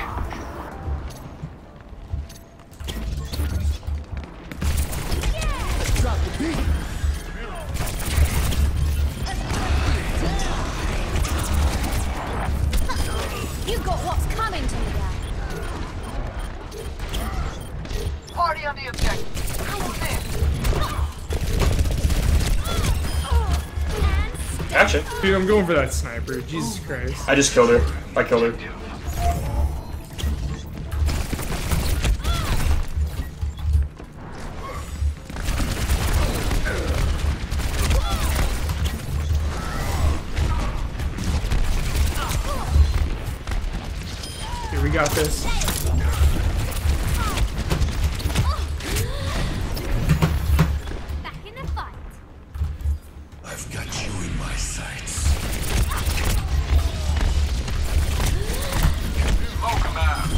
Drop the beat. You got what's coming to you. Party on the objective. Who's in? Gotcha. Dude, I'm going for that sniper. Jesus Christ. I just killed her. I killed her. Here, we got this. Back in the fight. I've got you in my sights. Smoke him out.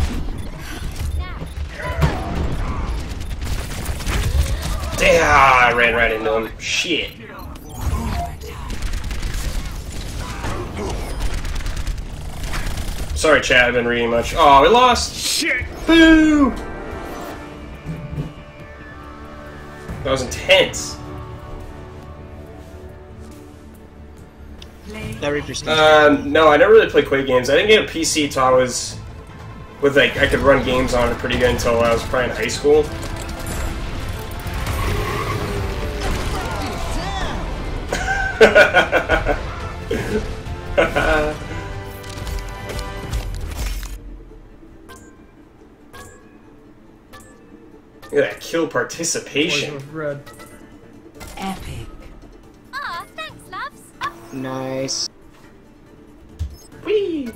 Damn, I ran right into him. Shit. Sorry, chat, I've been reading much. Oh, we lost! Shit! Boo! That was intense. That Reaper's No, I never really played Quake games. I didn't get a PC till I was with like I could run games on it pretty good until I was probably in high school. Look at that kill participation. Poison with red. Epic. Aw, thanks, loves. Nice. Whee!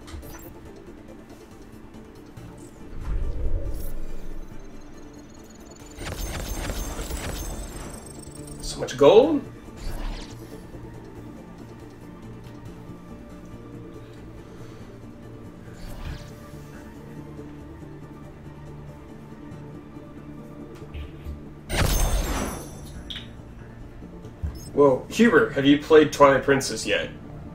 So much gold. Whoa, Huber, have you played Twilight Princess yet?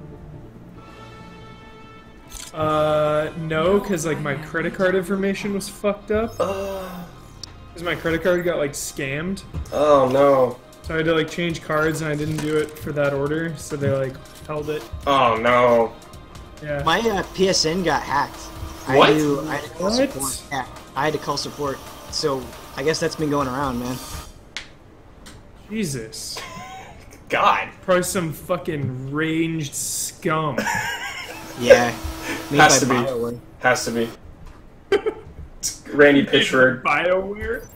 No, cause like my credit card information was fucked up. Cause my credit card got like scammed. Oh no. So I had to like change cards and I didn't do it for that order, so they like held it. Oh no. Yeah. My PSN got hacked. What? I had to call What? support. Yeah, I had to call support. So I guess that's been going around, man. Jesus. God. Probably some fucking ranged scum. Yeah. Made Has by to be. BioWare. Has to be. Randy Pitchford. BioWare?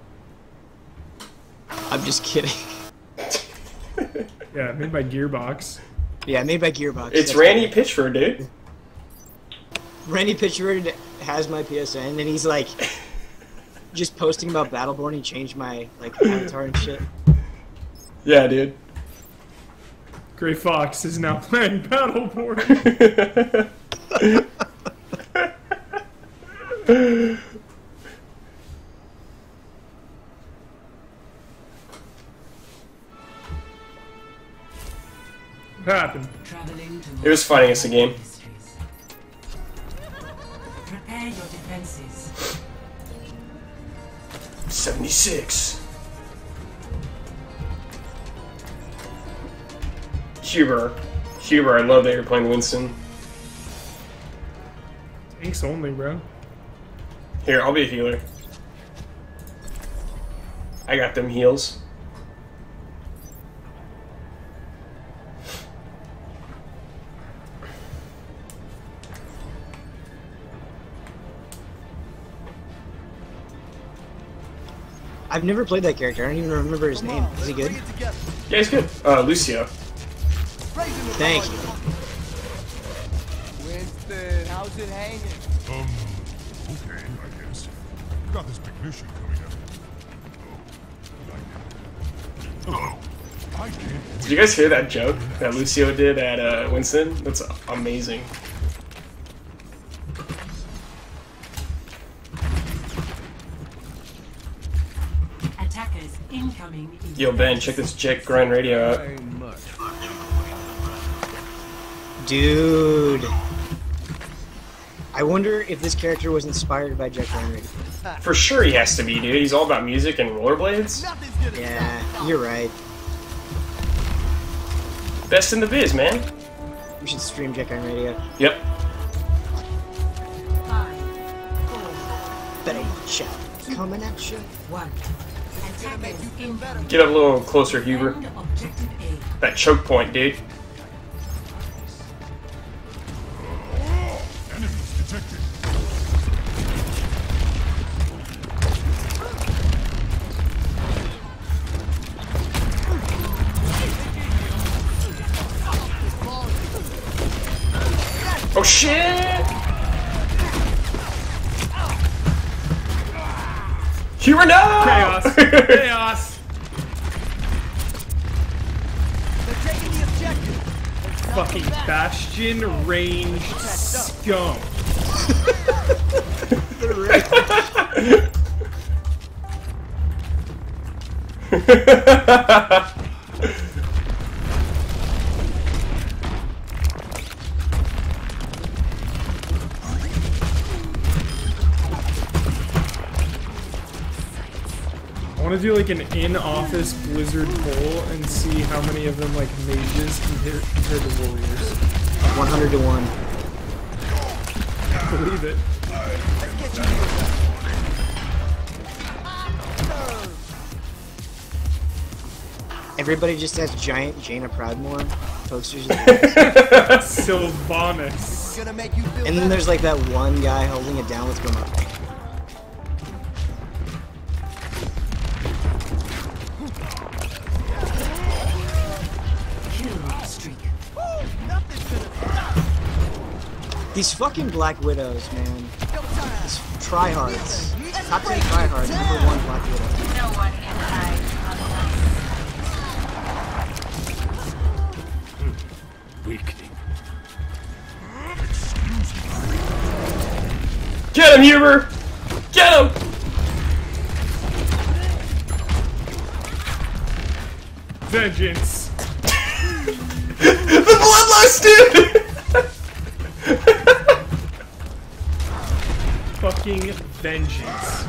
I'm just kidding. Yeah, made by Gearbox. Yeah, made by Gearbox. It's That's Randy right. Pitchford, dude. Randy Pitchford has my PSN, and he's like just posting about Battleborn. He changed my like avatar and shit. Yeah, dude. Gray Fox is now playing Battleborn. What happened? Traveling to It was fighting us a game. industries. Prepare your defenses. 76. Huber. Huber, I love that you're playing Winston. Tanks only, bro. Here, I'll be a healer. I got them heals. I've never played that character. I don't even remember his name. Is he good? Yeah, he's good. Lucio. Thank you. Winston, how's it hanging? Okay, I guess. We got this big mission coming up. Oh, I can't. Did you guys hear that joke that Lucio did at Winston? That's amazing. Attackers incoming. in Yo, Ben, check this Jack Grind Radio out. Ain't much. Dude. I wonder if this character was inspired by Jack Ryan. For sure he has to be, dude. He's all about music and rollerblades. Yeah, you're right. Best in the biz, man. We should stream Jack Ryan Radio. Yep. 5, 4, Better watch out. Coming at you. 1. Attackers incoming. Get up a little closer, Huber. Defend objective A. That choke point, dude. Enemies detected. Oh shit! Huber, no! Chaos. Chaos. They're taking the objective. Fucking Bastion ranged scum. I want to do like an in-office Blizzard poll and see how many of them like mages compared to warriors. 100 to 1. Believe it. Everybody just has giant Jaina Proudmoore posters. Sylvanas. Gonna make you feel And then there's like that one guy holding it down with going like, Kill streak. these fucking Black Widows, man. These tryhards. Top 10 tryhards, number 1 Black Widow. No one can hide from us. Weakening. Get him, Huber! Get him! Vengeance. The bloodlust, dude! Fucking vengeance.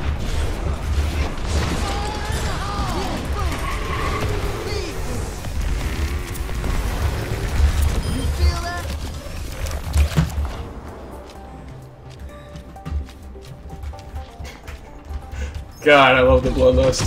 God, I love the bloodlust.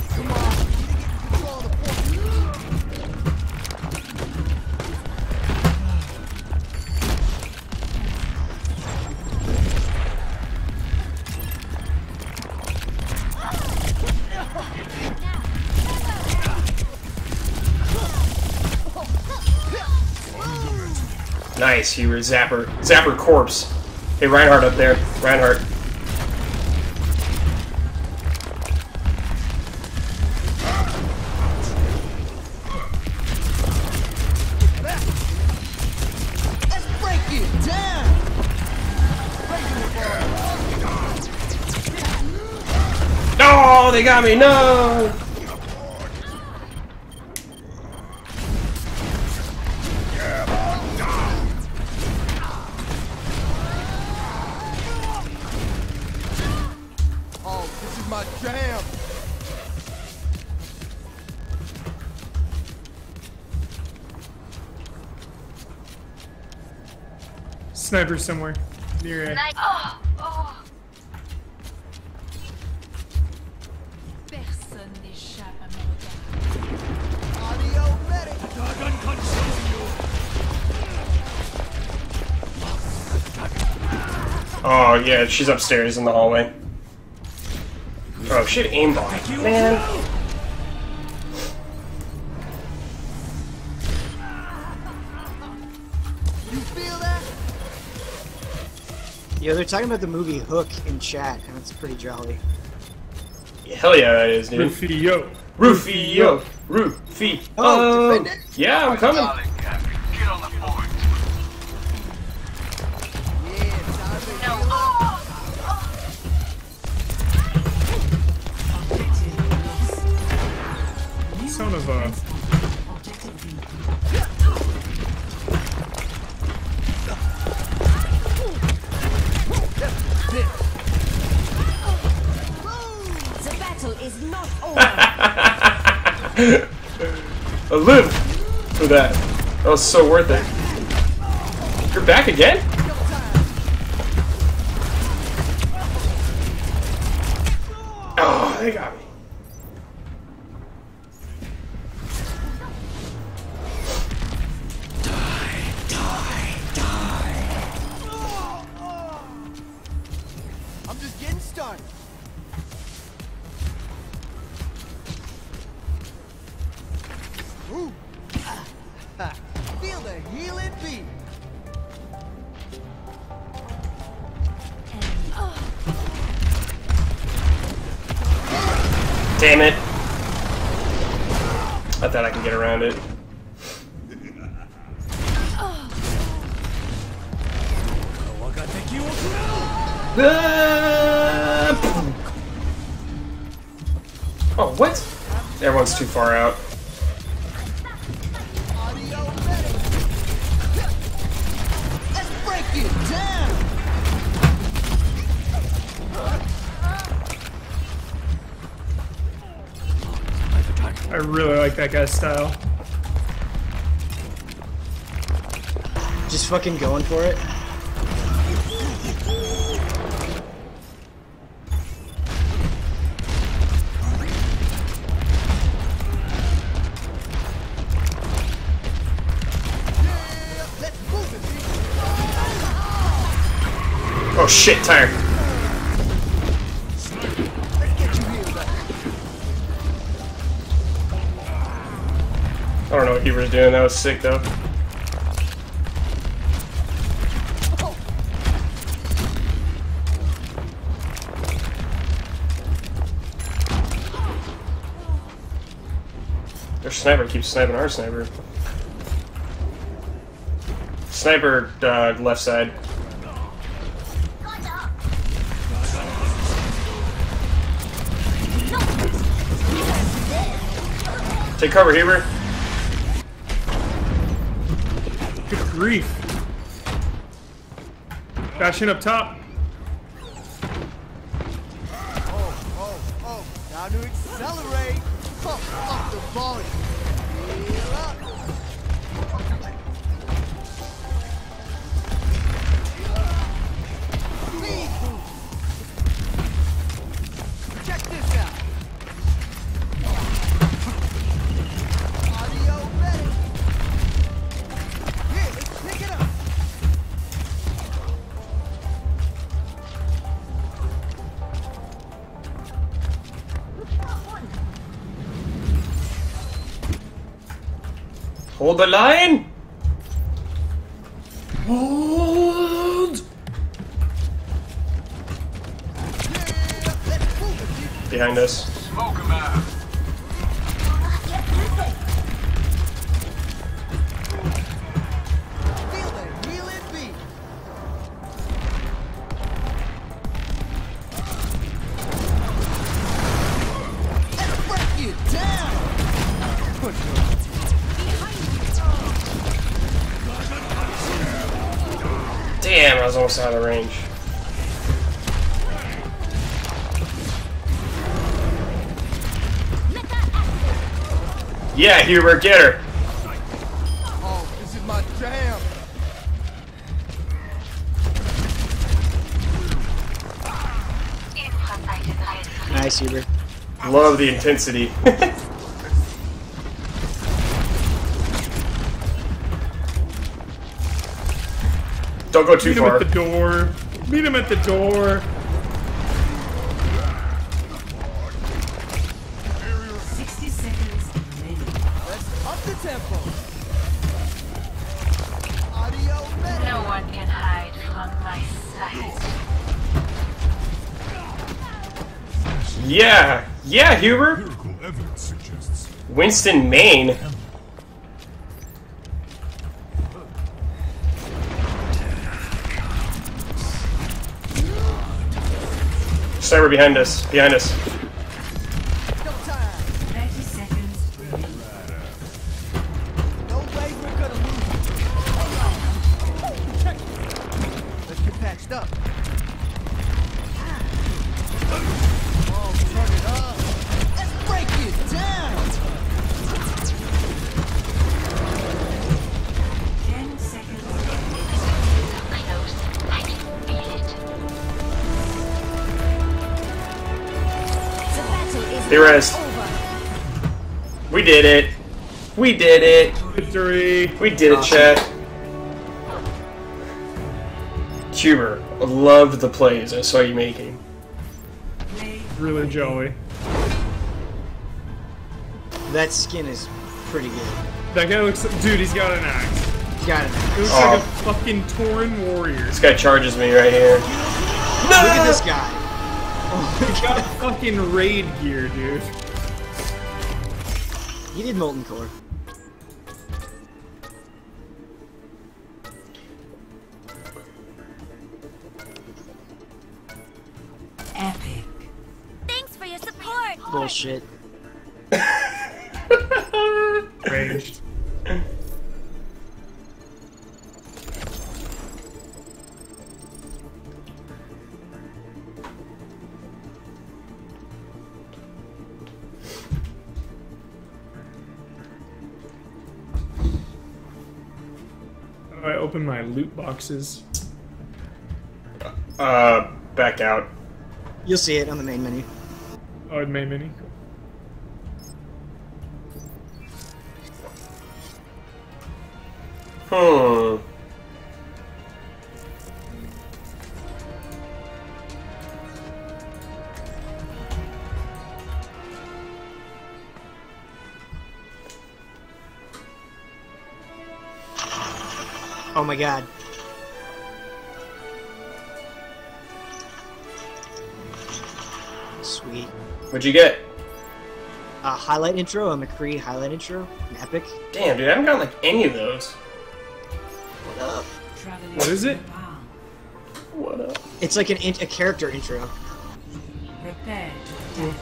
Nice, Huber. Zapper. Zapper corpse. Hey, Reinhardt up there. Reinhardt. they got me. No. Oh, this is my jam. Sniper somewhere near A. Oh, oh. Personne n'échappe à mon regard. Audio medic. Oh yeah, she's upstairs in the hallway. Oh shit, aimbot, man. You feel that? Yeah, they're talking about the movie Hook in chat, and it's pretty jolly. Hell yeah, that is, dude. Rufio. Rufio, Rufio. Oh, defend it. Yeah, I'm coming. No. Oh, Son of a. The battle is not over. I live for that. That was so worth it. You're back again? Oh, they got me. I'm just getting started. Ooh. Feel the healing beat. Damn it. I thought I could get around it. Oh, what? Everyone's too far out. Audio medic. Let's break it down. I really like that guy's style. Just fucking going for it. Let's move it. Oh shit, tire. Let's get you healed up. I don't know what he was doing. That was sick though. Their sniper keeps sniping our sniper. Sniper, left side. Take cover, Heber. Good grief. Bashing up top. Oh, time to accelerate. Pump up the volume. Heal up. Speed boost. Check this out. Audio ready. Here, let's pick it up. Hold the line! Hold! Let's move it, people. Behind us. smoke him out. Feel the healing beat. Damn, I was almost out of range. Yeah, Hubert, get her. Oh, this is my jam. Nice, Hubert. Love the intensity. Don't go too Meet him far. at the door. Meet him at the door. 60 seconds remaining. Let's up the tempo. Audio medic. No one can hide from my sight. Yeah, yeah, Hubert. Empirical evidence suggests Winston, Maine. Cyber behind us. Behind us. No time. 30 seconds remaining. No way we're gonna lose. Check it. Let's get patched up. Oh, turn it up. Let's break it down. 10 seconds. Close. I can feel it. The battle is Hey, Rez. over. We did it. We did it. Victory. We did it, chat. Hubert, loved the plays I saw you making. Play Really jolly. That skin is pretty good. That guy looks. Dude, he's got an axe. Got it. He looks Oh. like a fucking Tauren warrior. This guy charges me right here. Look at this guy. He's got fucking raid gear, dude. He did Molten Core. epic. Thanks for your support. Bullshit. Ranged. How do I open my loot boxes? Back out. You'll see it on the main menu. Oh, it made mini. Hmm. Oh my god. Sweet. What'd you get? A highlight intro, a McCree highlight intro, an epic. Damn, dude, I haven't got like any of those. What up? Traveling What is it? to Nepal. What up? It's like a character intro. Prepare to attack.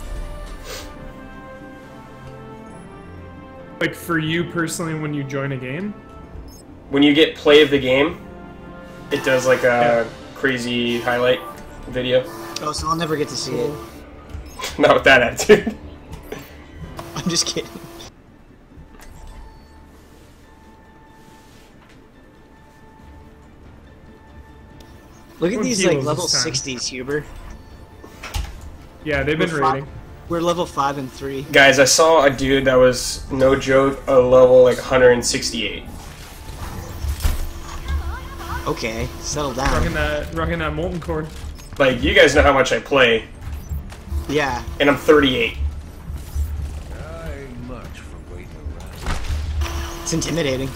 Like for you personally, when you join a game. When you get play of the game, it does like a crazy highlight video. Oh, so I'll never get to see it. Not with that attitude. I'm just kidding. Look at What these kilos like level this time? 60s, Huber. Yeah, they've been We're raiding. We're level 5 and 3. Guys, I saw a dude that was, no joke, a level like 168. Okay, settle Rocking down. that molten core. Like, you guys know how much I play, Yeah, and I'm 38. I ain't much for waiting around. it's intimidating.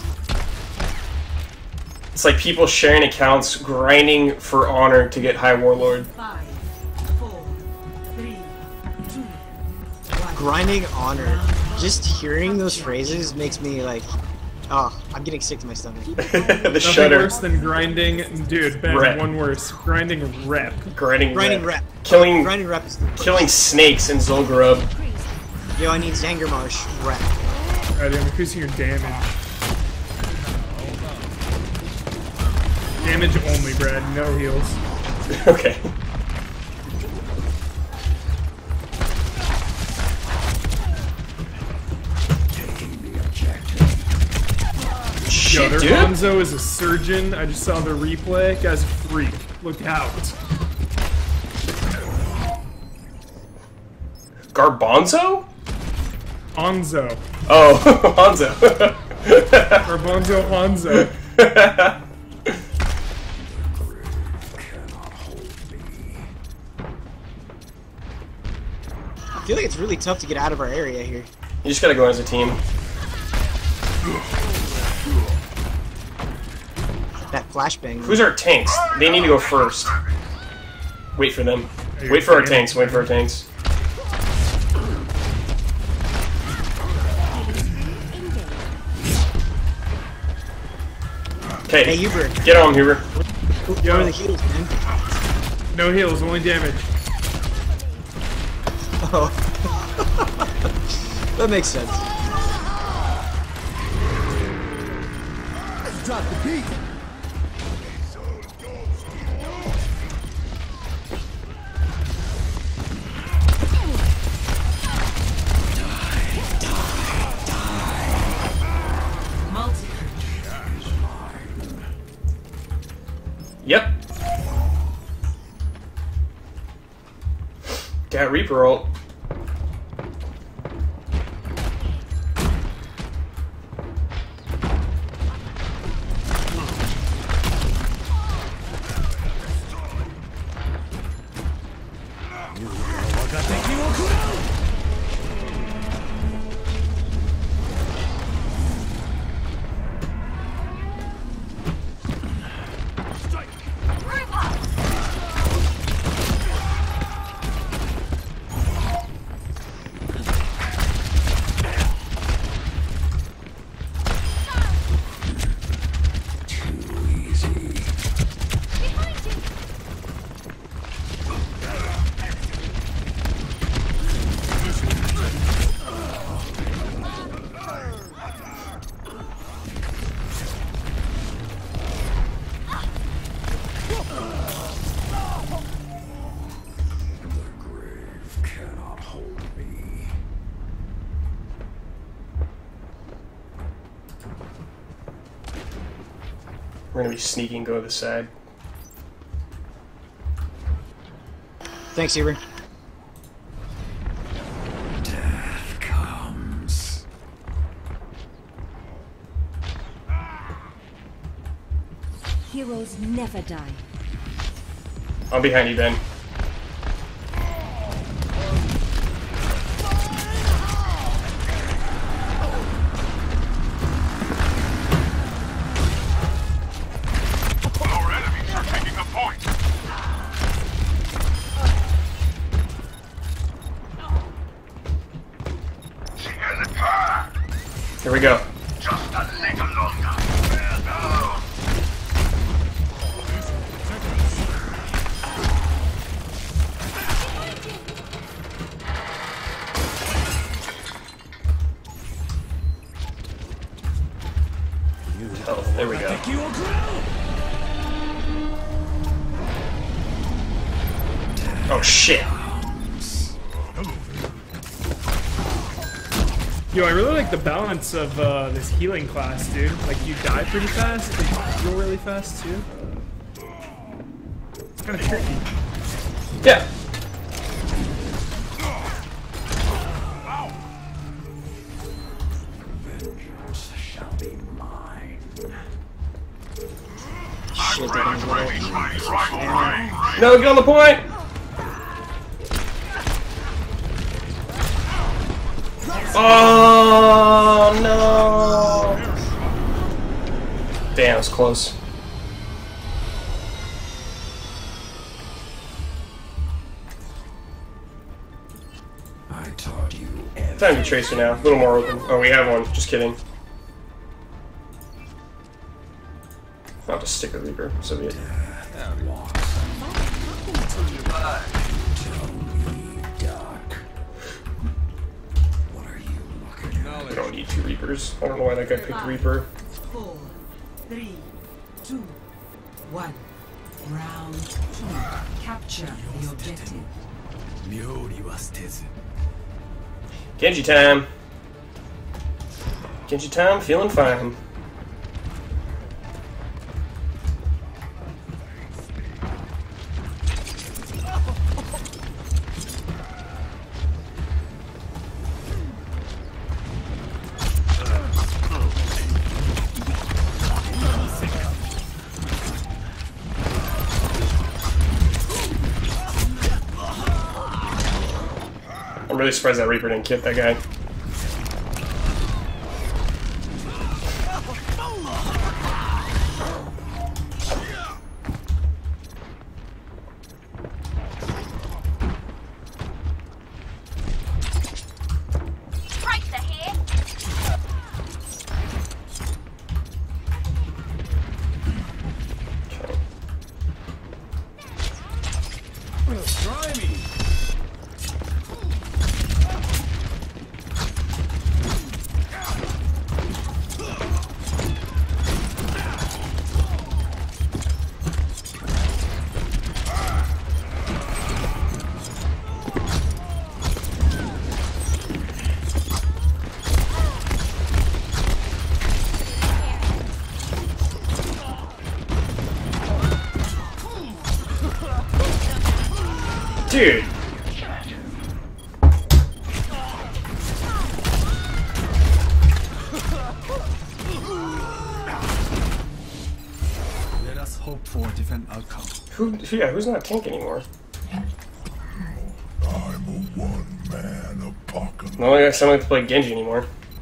It's like people sharing accounts, grinding for honor to get High Warlord. 5, 4, 3, 2, 1. Grinding honor. Just hearing those phrases makes me like, oh, I'm getting sick to my stomach. The Nothing shudder. worse than grinding, dude. Ben, Rep. one worse. Grinding rep. Grinding Grinding rep. rep. Killing, Grinding rep is the killing snakes in Zul'Gurub. Yo, I need Zangarmarsh rep. Alright, I'm increasing your damage. Damage only, Brad. No heals. Okay. Yo, Shit, their dude. Bonzo is a surgeon. I just saw the replay. Guy's a freak. Look out. Garbanzo? Hanzo. Oh, Hanzo. Garbanzo Hanzo. I feel like it's really tough to get out of our area here. You just gotta go as a team. That flashbang. Who's our tanks? They need to go first. Wait for them. Hey, Wait for our you're tanks. Wait for our tanks. Hey, Okay, Huber. get on, Huber. Where are the heals, man? No heals, only damage. Oh. That makes sense. Let's drop the beat. Yep. Got Reaper ult. We're gonna be sneaky and go to the side. Thanks, Huber. Death comes. Heroes never die. I'm behind you, Ben. Our enemies are taking the point. She has it hard. Here we go. Just a little longer. Oh, there we go. Oh shit. Yo, I really like the balance of this healing class, dude. Like, you die pretty fast, but you heal really fast, too. It's kind of tricky. Yeah. Vengeance shall be mine. Shit, they're gonna get it. No, get on the point! Oh no! Damn, it was close. I taught you Time to Tracer now. A little more open. Oh, we have one. Just kidding. I'll have to stick with Reaper, so be it. Tell me, Doc. What are you looking at? We don't need 2 Reapers. I don't know why that guy picked Reaper. 4, 3, 2, 1. Round 2. Capture the objective. Genji time. Genji time, feeling fine. I'm really surprised that Reaper didn't kit that guy. Right the here. Try me. Dude! Let us hope for a different outcome. Who's not tank anymore? I'm a one-man apocalypse. No, I got someone to play Genji anymore.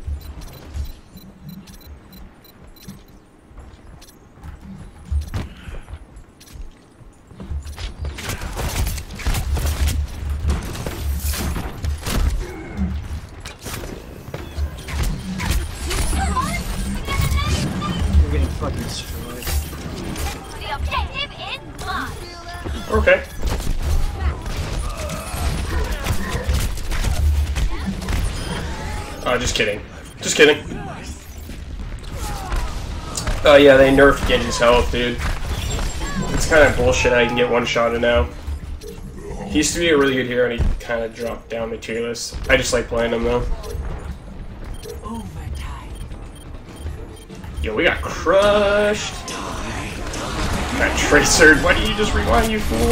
We're getting fucking destroyed. The objective is mine. Okay. Oh, just kidding. Just kidding. Oh yeah, they nerfed Genji's health, dude. It's kind of bullshit how you can get one-shotted now. He used to be a really good hero and he kind of dropped down the tier list. I just like playing him though. Overtime. Yo, we got crushed. Got Tracer. Why did you just rewind, you fool?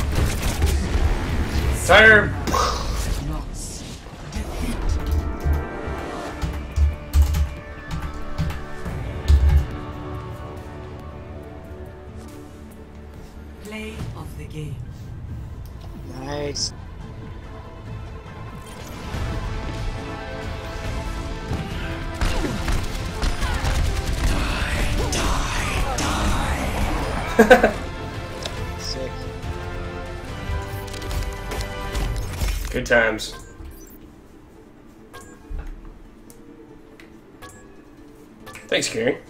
Tire. Loss. Play of the game. Nice. Sick. Good times. Thanks, Gary.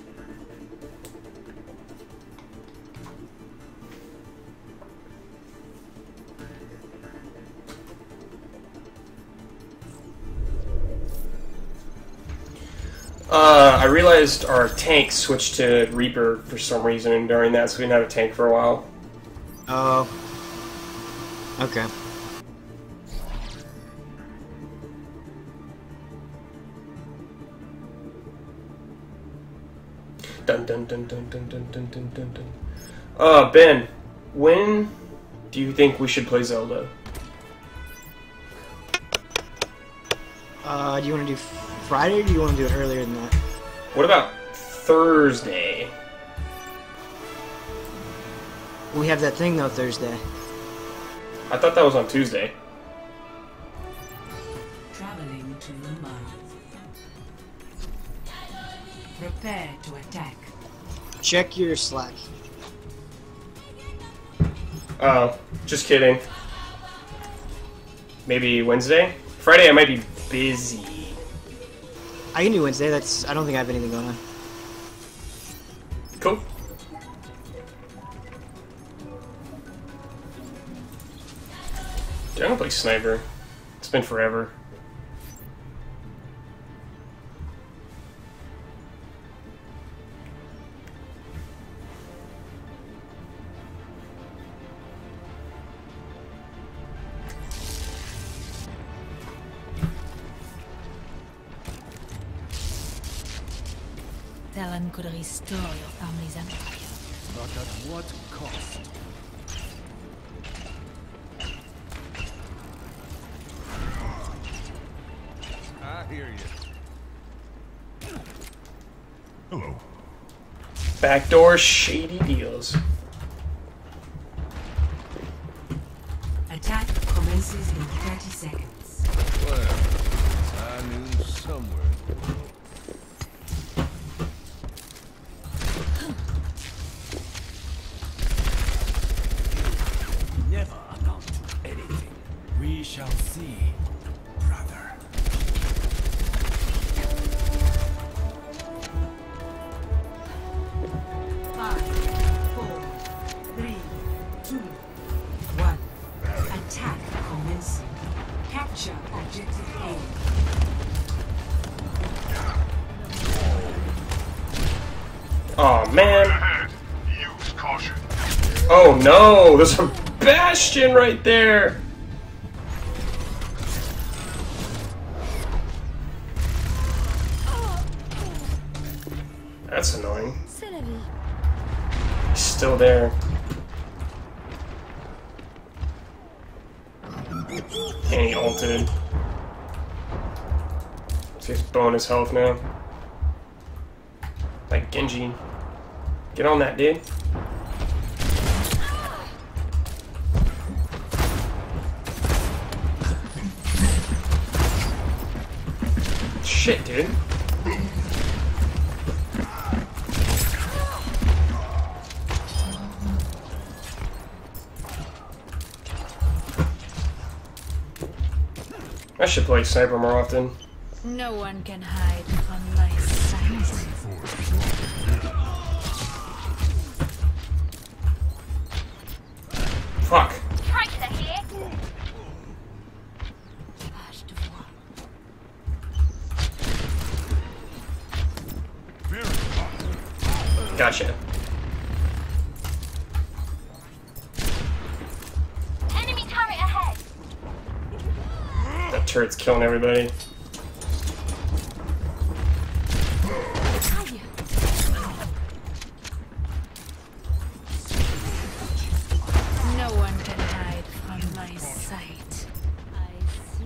I realized our tank switched to Reaper for some reason, and during that, so we didn't have a tank for a while. Oh. Okay. Dun dun dun dun dun dun dun dun dun dun. Ben, when do you think we should play Zelda? Do you want to do Friday or do you want to do it earlier than that? What about Thursday? We have that thing though Thursday. I thought that was on Tuesday. Traveling to the mud. Prepare to attack. Check your Slack. Oh, just kidding. Maybe Wednesday? Friday I might be busy. I can do Wednesday. I don't think I have anything going on. Cool. Dude, I don't play Sniper. It's been forever. Talon could restore your family's empire. But at what cost? I hear you. Hello. Backdoor shady deals. Attack commences in 30 seconds. Well, I knew somewhere. Never amount to anything. We shall see, brother. Five, 4, 3, 2, 1. Attack commencing. Capture objective A. Oh man. Ahead. Use caution. Oh no, there's a Bastion right there. That's annoying. He's still there. And he ulted. So he's bonus health now. Like Genji. Get on that, dude. Shit, dude. I should play sniper more often. No one can hide from my sight. Fuck. Tracer here. Gotcha. Enemy turret ahead. That turret's killing everybody. No one can hide from my sight. I see.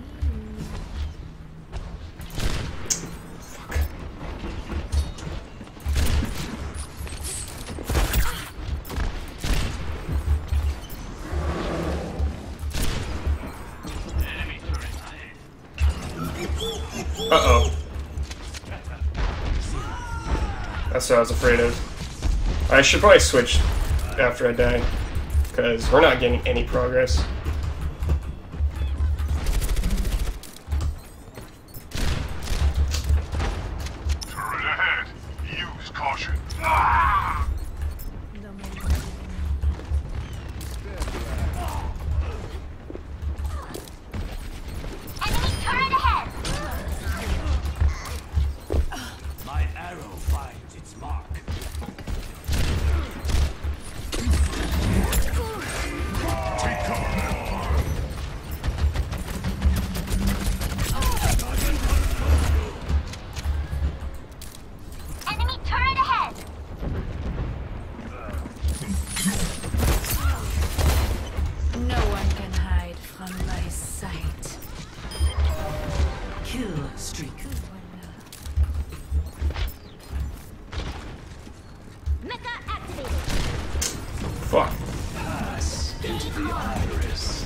Uh-oh. That's what I was afraid of. I should probably switch after I die, because we're not getting any progress. Turret ahead. Use caution. Enemy turret ahead. My arrow finds its mark. Take cover. Enemy turret ahead. No one can hide from my sight. Kill streak. Mecha activated. Fuck. Pass into the iris.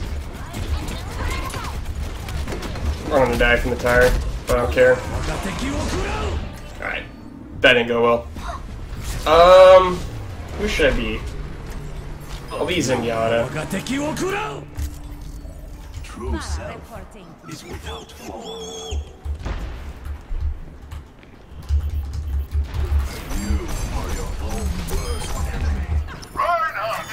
I'm gonna die from the tire, but I don't care. Alright. That didn't go well. Who should I be? I'll be Zenyatta. True self is without form. You are your own worst enemy. Reinhardt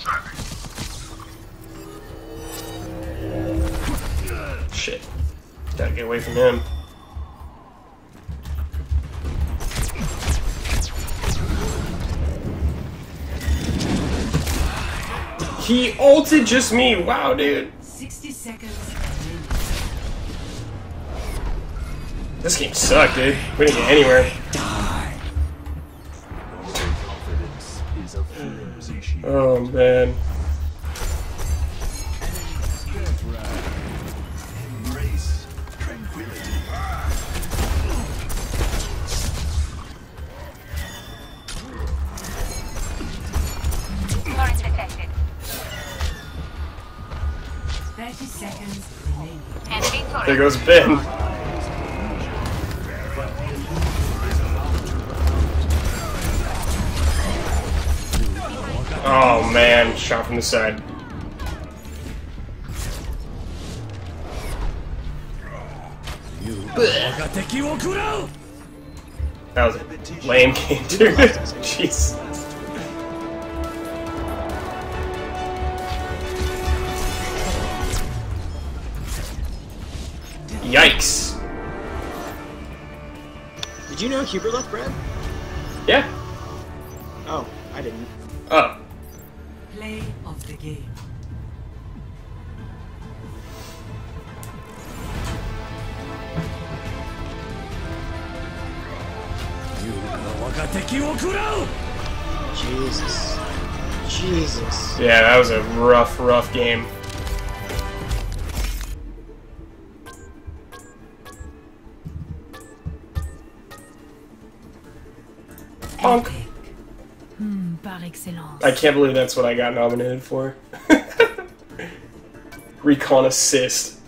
at your service. Shit. Gotta get away from him. He ulted just me. Wow, dude. 60 seconds. This game sucked, dude. We didn't get anywhere. Oh man. Embrace tranquility. Turret detected. 30 seconds remaining. Enemy turret. There goes Ben. Oh man, shot from the side. That was a lame game, dude. Jeez. Yikes. Did you know Hubert left Brad? Yeah. Oh, I didn't. Oh. Play of the game. Jesus. Jesus. Yeah, that was a rough game. Punk. Par excellence. I can't believe that's what I got nominated for. Recon assist.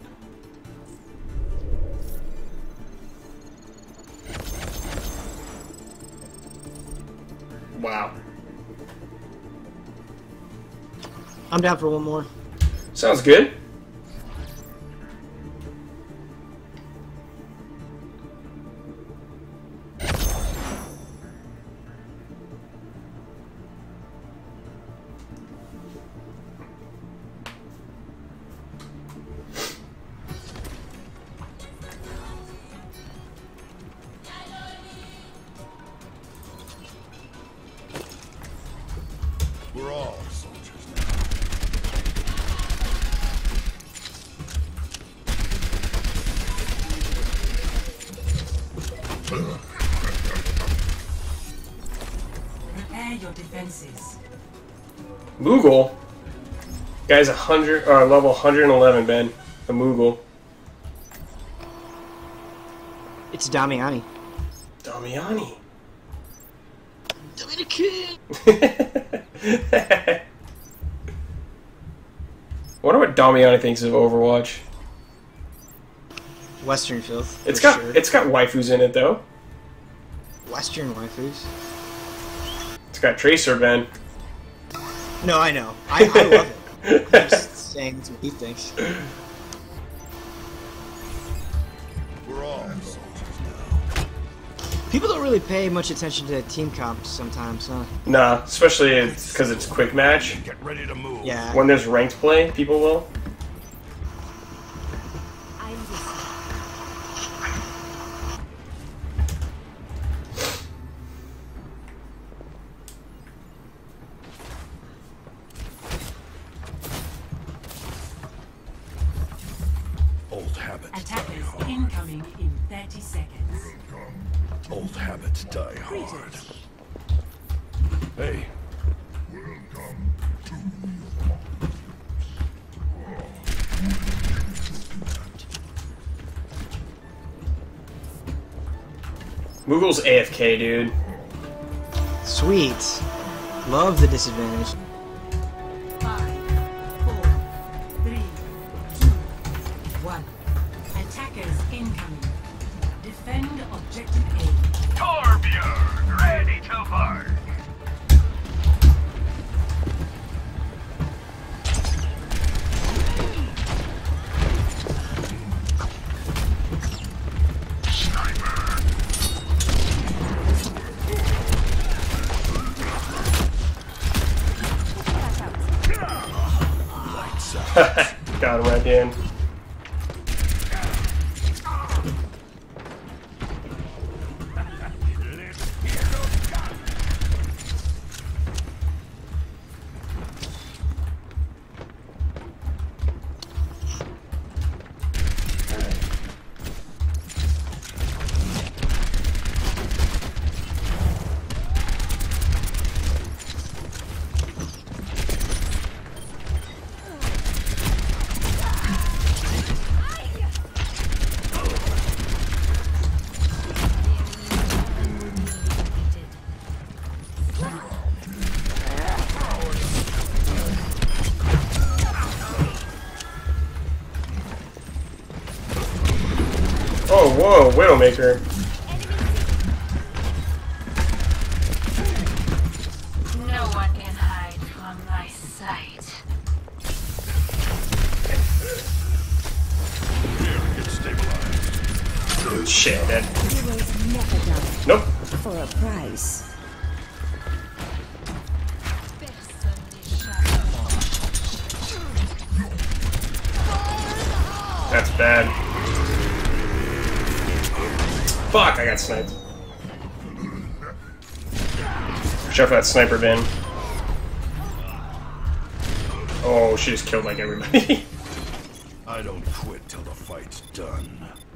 Wow. I'm down for one more. Sounds good. We're all soldiers Prepare your defenses. Moogle. Guy's 100 or level 111, Ben. The Moogle. It's Damiani. Damiani. Dominican! I wonder what Damiani thinks of Overwatch. Western filth. It's for got sure. it's got waifus in it though. Western waifus. It's got Tracer, Ben. No, I know. I love it. I'm just saying that's what he thinks. We're all soldiers People don't really pay much attention to team comps sometimes, huh? Nah, especially because it's quick match. Get ready to move. Yeah. When there's ranked play, people will. Old habits die Attackers hard. incoming in 30 seconds. Old habits die hard. Hey. Welcome to Moogle's AFK, dude. Sweet. Love the disadvantage. 5, 4, 3, 2, 1. Attackers incoming. Defend objective A. Torbjorn, ready to work. Got him right in. Oh, whoa, Widowmaker. No one can hide from my sight. Shit, dead. Heroes never die. Nope. For a price. That's bad. Fuck, I got sniped. Watch out for that sniper bin. Oh, she just killed like everybody. I don't quit till the fight's done.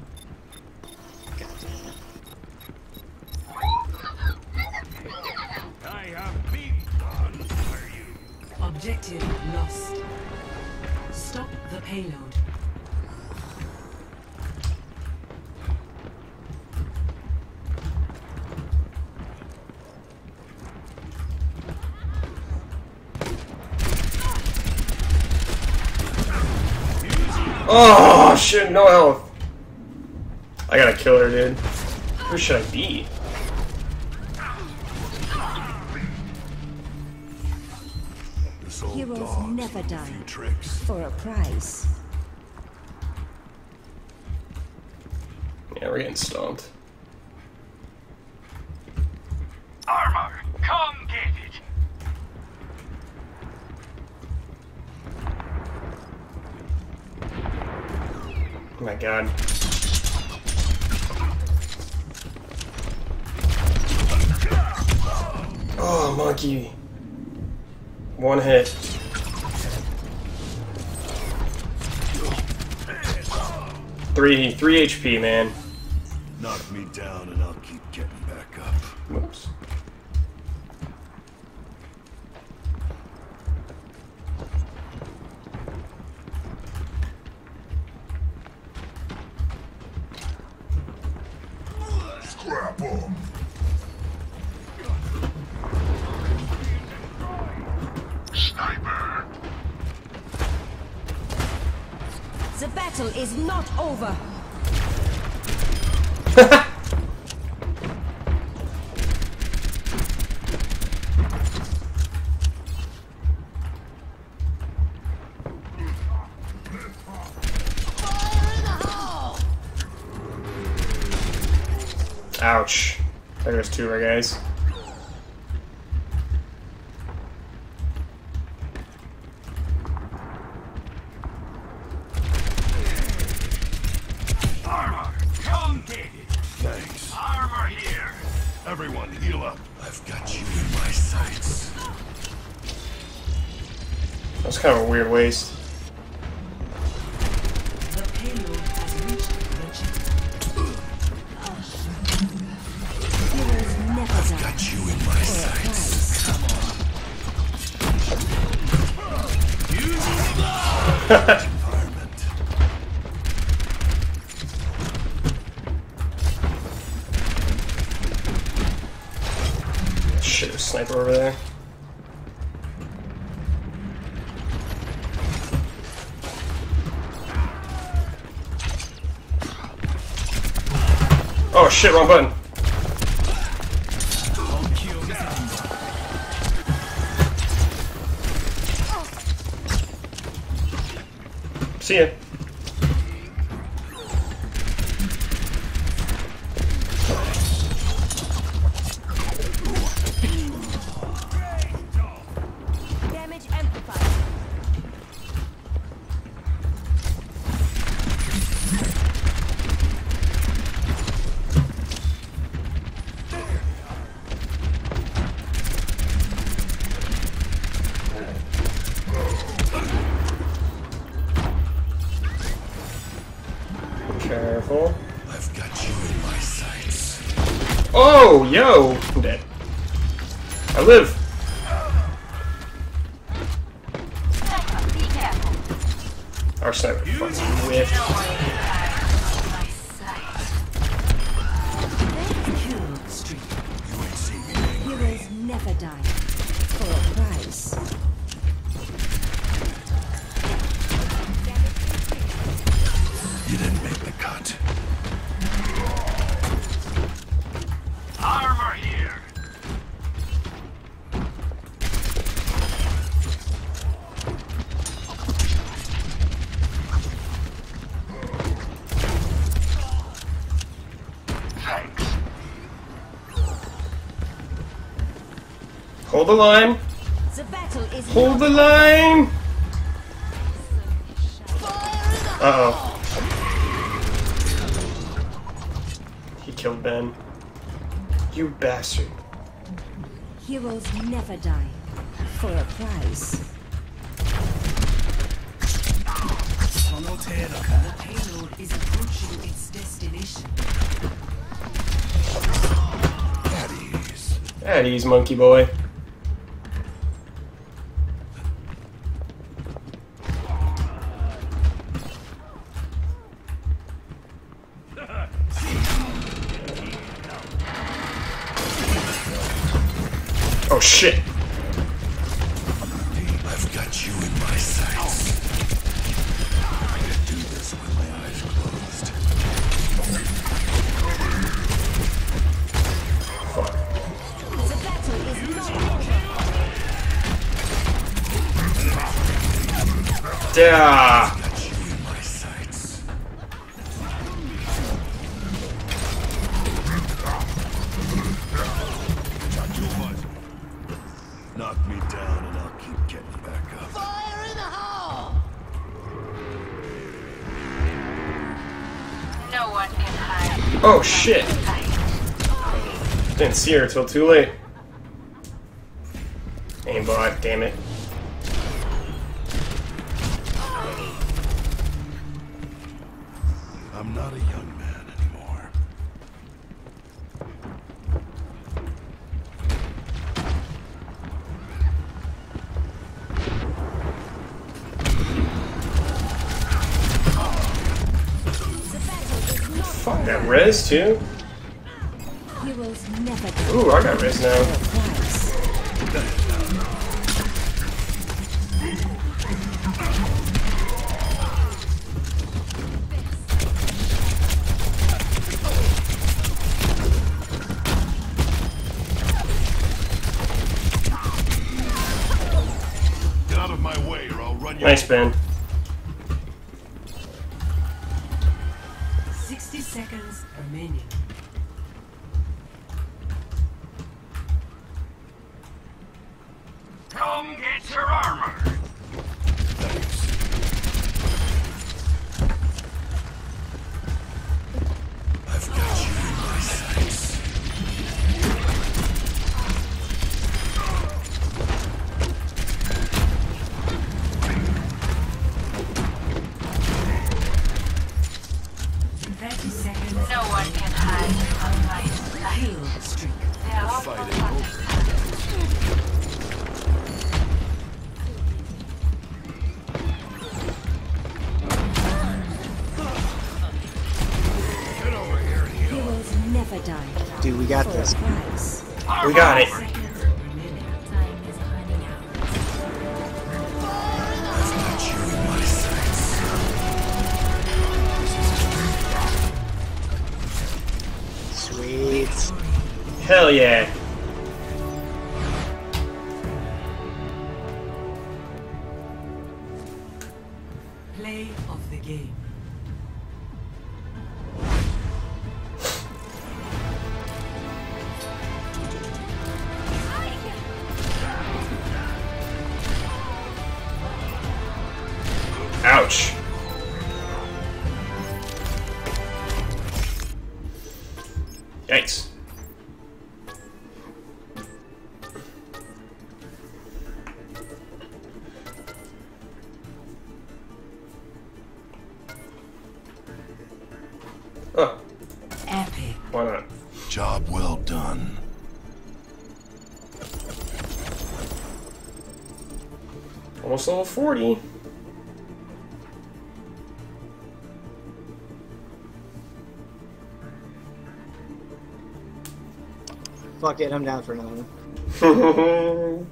I have been done for you. Objective lost. Stop the payload. Oh shit, no health. I gotta kill her, dude. Where should I be? Heroes never die. For a price. Yeah, we're getting stomped. Armor, come get it. Oh my god. Oh, monkey. One hit. Three HP, man. Knock me down and I'll keep getting back up. Whoops. Scrap 'em. Sniper. The battle is not over. Ouch. There goes two of our guys. Armor, come get it. Thanks. Armor here. Everyone, heal up. I've got you in my sights. That was kind of a weird waste. The payload has reached the chip. Heroes never die. Got you in my sights. Environment. Shit, there's a sniper over there. Oh shit, wrong button. See ya. Damage amplified. Careful. I've got you in my sights. Oh, yo! I'm dead. I live. Be careful. Our sniper fucking whiffed. No one can hide from my sight. Kill streak. You ain't seen me angry. Heroes never die. For a price. You didn't make the cut. Hold the line. The battle is Hold the line. Uh-oh. He killed Ben. You bastard. Heroes never die. For a price. The payload is approaching its destination. At ease, monkey boy. Oh shit! I've got you in my sights. I can do this with my eyes closed. Fuck. The battle is not over. Yeah. Got you in my sights. Knock me down and I'll keep getting back up. Fire in the hole! No one can hide. Oh shit! Didn't see her till too late. Aimbot, damn it. I'm not a young man anymore. Fuck, got res too? Heroes never die. Ooh, I got res now. For a price. Get out of my way or I'll run you. Nice, Ben. 60 seconds remaining. Come get your armor. Thanks. I've got you in my sights. No one can hide from my sight. They are all Fighting Heroes never die. Dude, we got For this. a price. We got it. Time is running out. I've got you in my sights. Sweet. Hell yeah. Play of the game. Ouch. Yikes. Oh, Epic. why not? Job well done. Almost level 40. Fuck it, I'm down for another one.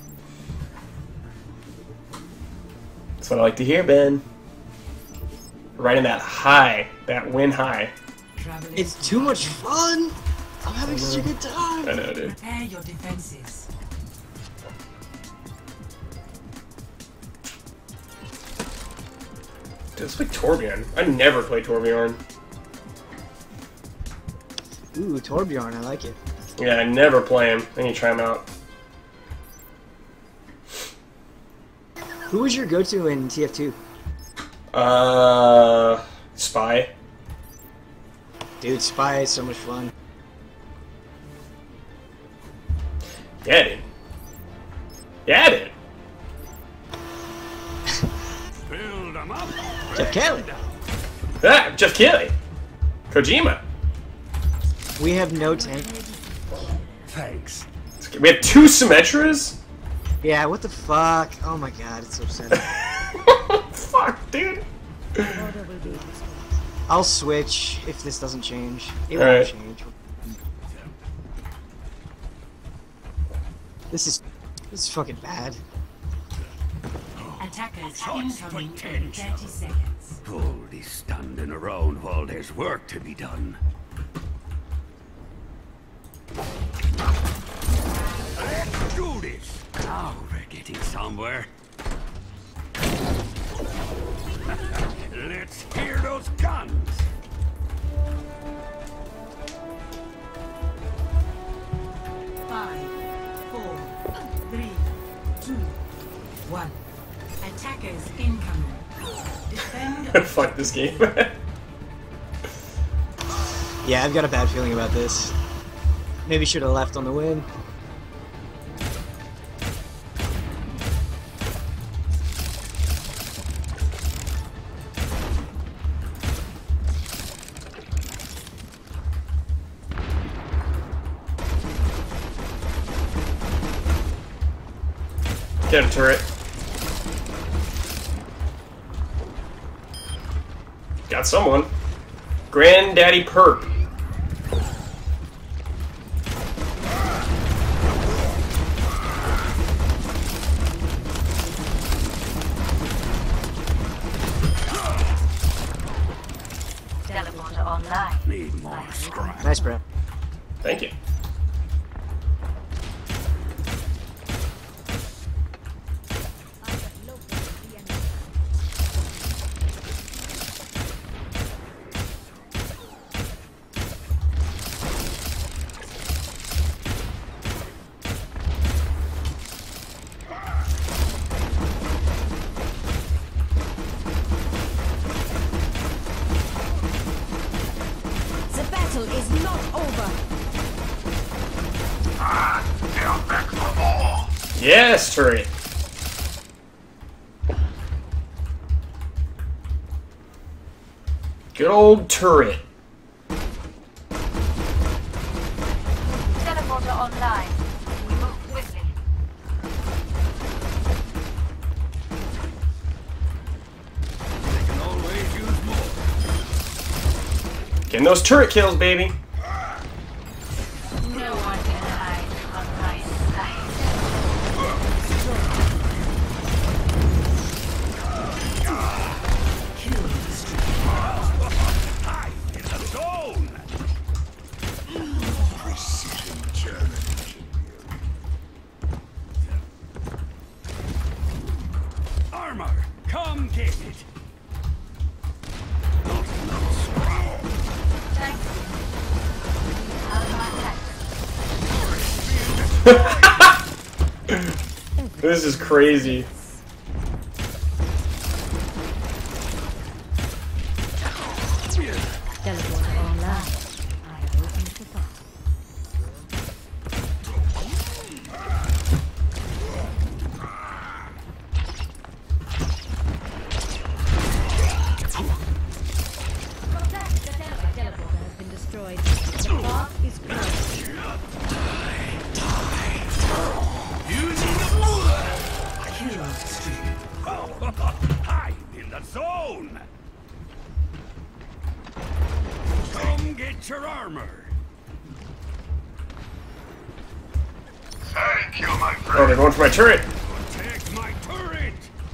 That's what I like to hear, Ben. Right in that high, that win high. It's too much fun! I'm having such a good time! I know, dude. Prepare your defenses. Dude, let's play Torbjorn. I never play Torbjorn. Ooh, Torbjorn, I like it. Yeah, I never play him. I need to try him out. Who was your go-to in TF2? Spy. Dude, Spy is so much fun. Yeah, dude. Yeah, dude. Build 'em up. Jeff Kelly. Ah, Jeff Keighley. Kojima. We have no tank. Thanks. We have 2 Symmetras? Yeah, what the fuck? Oh my god, it's so upsetting. Fuck, dude. I'll switch if this doesn't change. It All won't right. change. This is fucking bad. Attackers incoming in 30 seconds. Only standing around while there's work to be done. Let's do this. Now we're getting somewhere. Let's hear those guns. Five, 4, 3, 2, 1. Attackers incoming. Defend. Fuck this game. Yeah, I've got a bad feeling about this. Maybe should have left on the win. Get him, turret. Got someone. Granddaddy Perp. Teleporter online. Need more scrap. Nice, bro. Thank you. The battle is not over. They're back for more. Yes, turret. Good old turret. Teleporter online. Move quickly. They can always use more. Getting those turret kills, baby. No one can hide from my sight. Hide in the zone. Precision German engineering. Armor, come get it. Not enough scrap. Thank you. Out of my sight. This is crazy. Teleporter online. I have opened the box. Protect the teleporter has been destroyed. The box is closed. Hide in the zone. Come get your armor. Thank you, my Oh, friend. they're going for my turret. Protect my turret.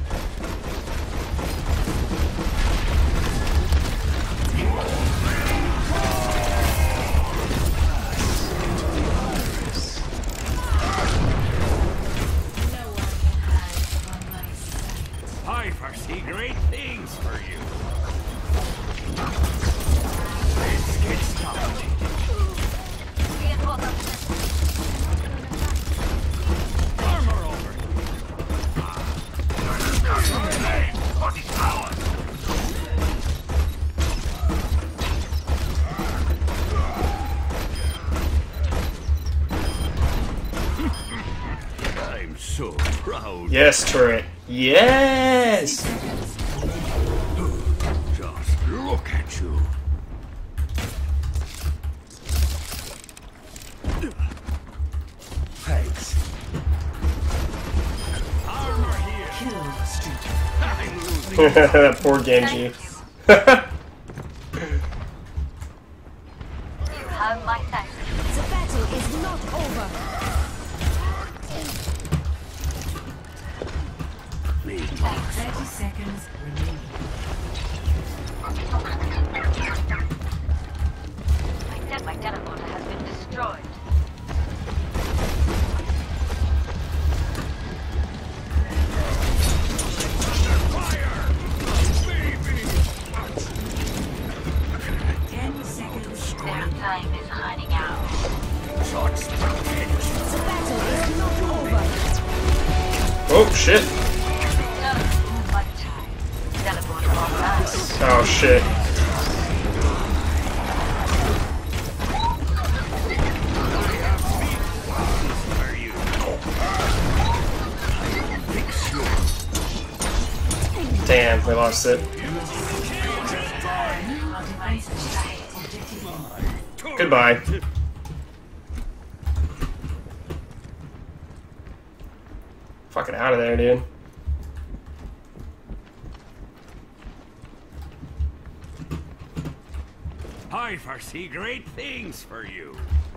No one can hide from my sight. I foresee great things for you. Let's get started. Reinforcements. Armor over. Yes, turret. Yes! Just look at you. Thanks. Armor here. Kill streak. I'm losing. That poor Genji. You have my thanks. The battle is not over. Me. 30 seconds remaining. My teleporter has been destroyed. Fire! Baby! 10 seconds. Their time is running out. Such potential. The battle is not over. Oh, shit. No, but teleporter online. Oh, shit. Damn, we lost it. Goodbye. Fucking out of there, dude. I foresee great things for you.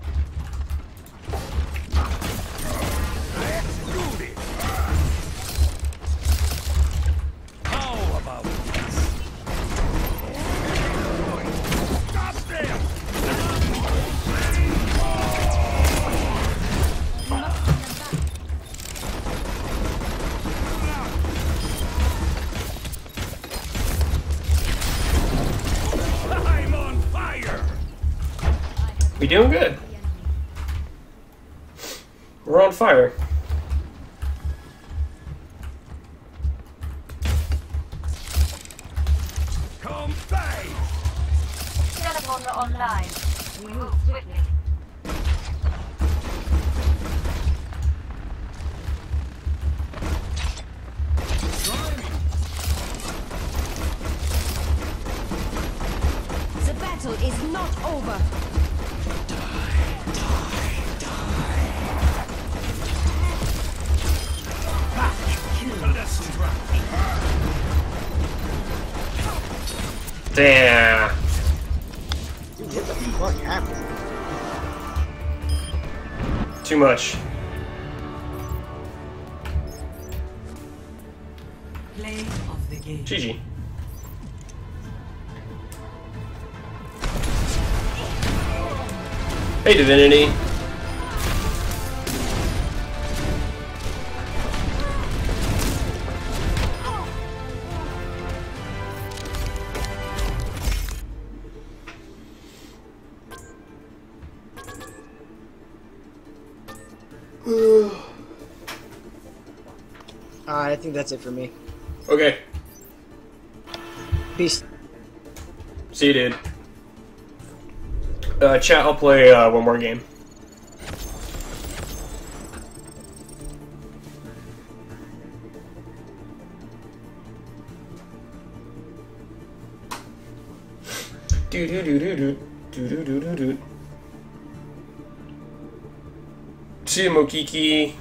Let's do this. How about this? Stop them! I'm on fire! We doing good. We're on fire. Come back! Teleporter online. Move swiftly. The battle is not over. Damn. Dude, what the fuck happened? Too much. Play of the game. GG. Hey, Divinity. I think that's it for me. Okay. Peace. See you, dude. Chat, I'll play one more game. Do do do do do do do do do do. See you, Mokiki.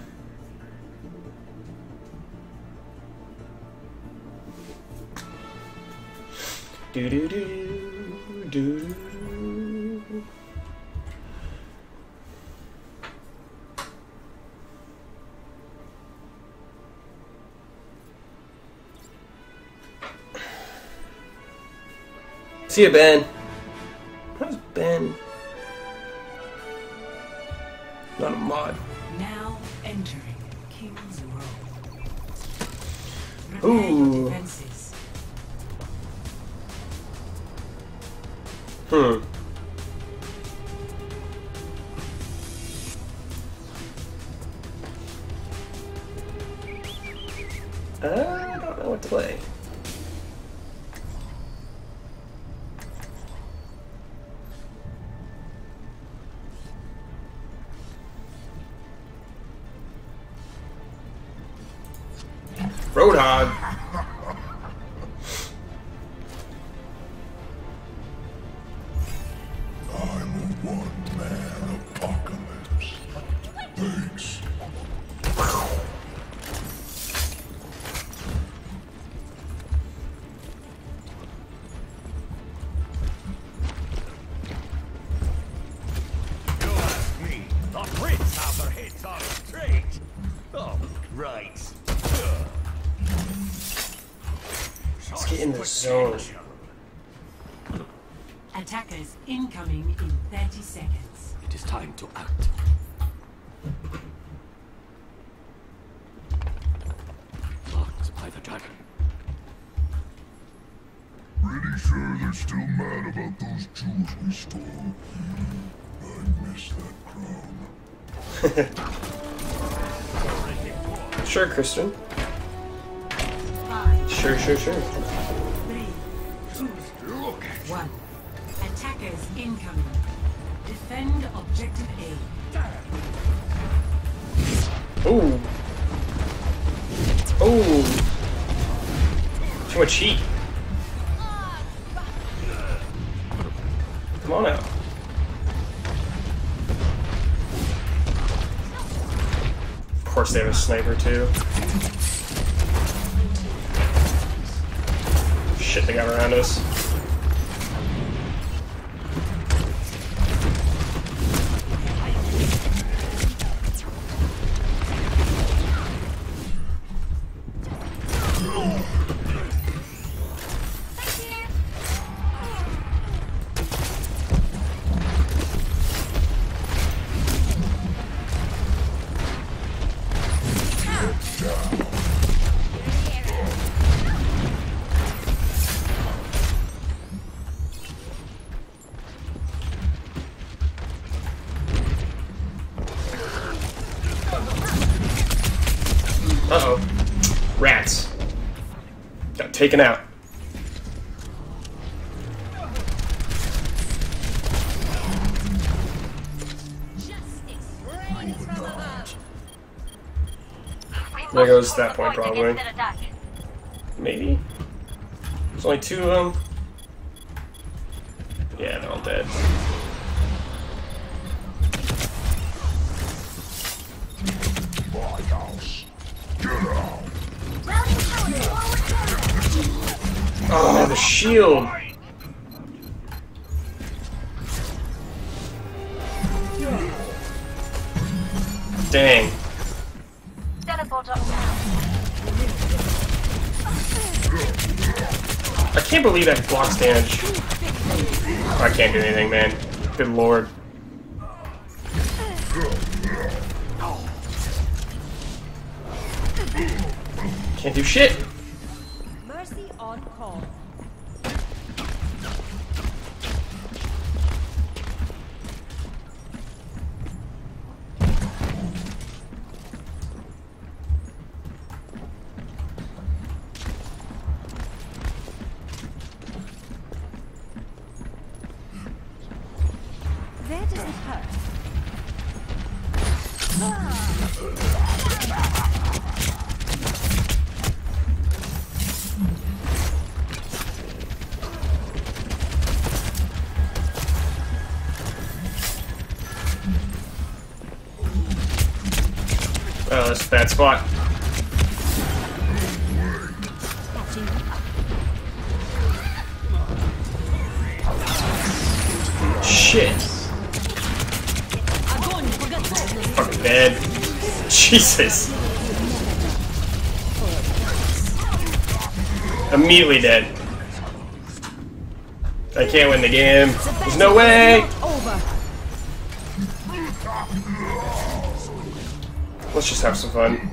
Do do do do do. See you, Ben. How's Ben? Not a mod. Now entering King's Row. Ooh. Defenses. I don't know what to play. Roadhog. I'm a one-man apocalypse. Thanks. You ask me. The Brits have their heads on straight. Oh, right. Let's get in the zone. Attackers incoming in 30 seconds. It is time to act. Locked by the dragon. Pretty sure they're still mad about those jewels we stole. I miss that crown. Sure, Kristen. 5, Sure. 3, 2, 1. Attackers incoming. Defend objective A. Ooh. Ooh. Too much heat. Come on out. Of course they have a sniper too. Shit they got around us. Uh-oh. Rats. Got taken out. There goes that point, probably. Maybe? There's only 2 of them. Yeah, they're all dead. My house. Get out. Oh, the shield! Dang. I can't believe that blocks damage. Oh, I can't do anything, man. Good lord. Can't do shit. Mercy on call. Where does it hurt? Oh, that's a bad spot. Shit. Fucking dead. Jesus. Immediately dead. I can't win the game. There's no way. Let's just have some fun.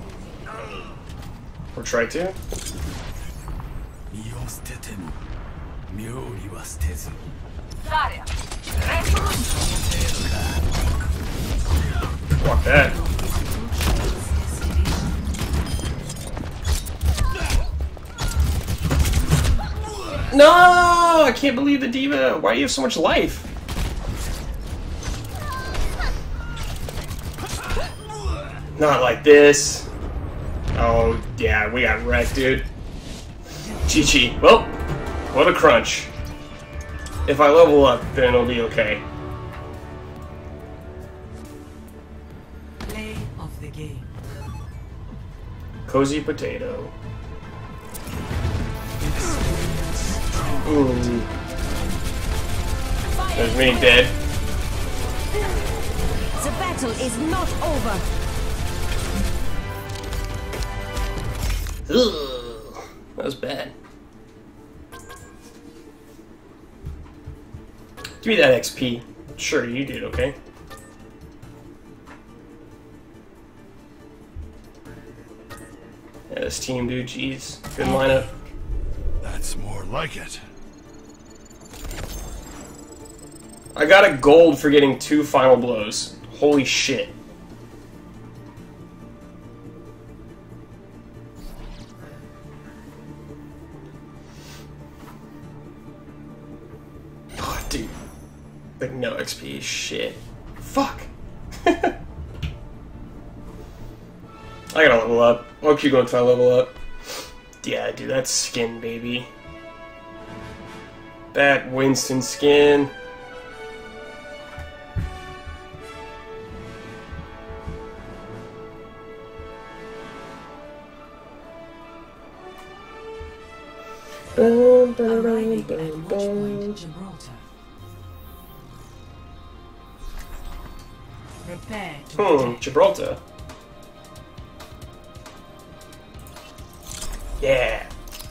Or try to. Fuck that. No! I can't believe the diva. Why do you have so much life? Not like this. Oh, yeah, we got wrecked, dude. GG. Well, what a crunch. If I level up, then it'll be okay. Play of the game. Cozy potato. Ooh. There's me dead. The battle is not over. Ugh. That was bad. Give me that XP. Sure, you did, okay? Yeah, this team, dude, jeez. Good lineup. That's more like it. I got a gold for getting 2 final blows. Holy shit. Oh, dude. Like, no XP. Shit. Fuck. I gotta level up. I'll keep going until I level up. Yeah, dude, that's skin, baby. That Winston skin. Arriving at Watchpoint Gibraltar. Prepare to attack. Gibraltar. Yeah.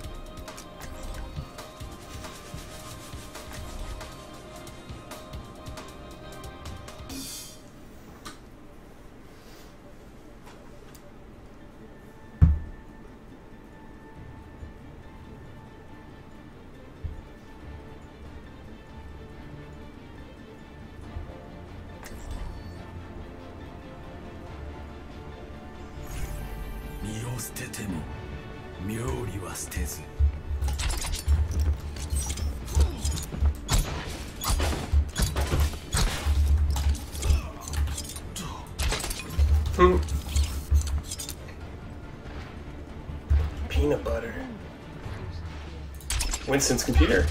Peanut butter. Winston's computer.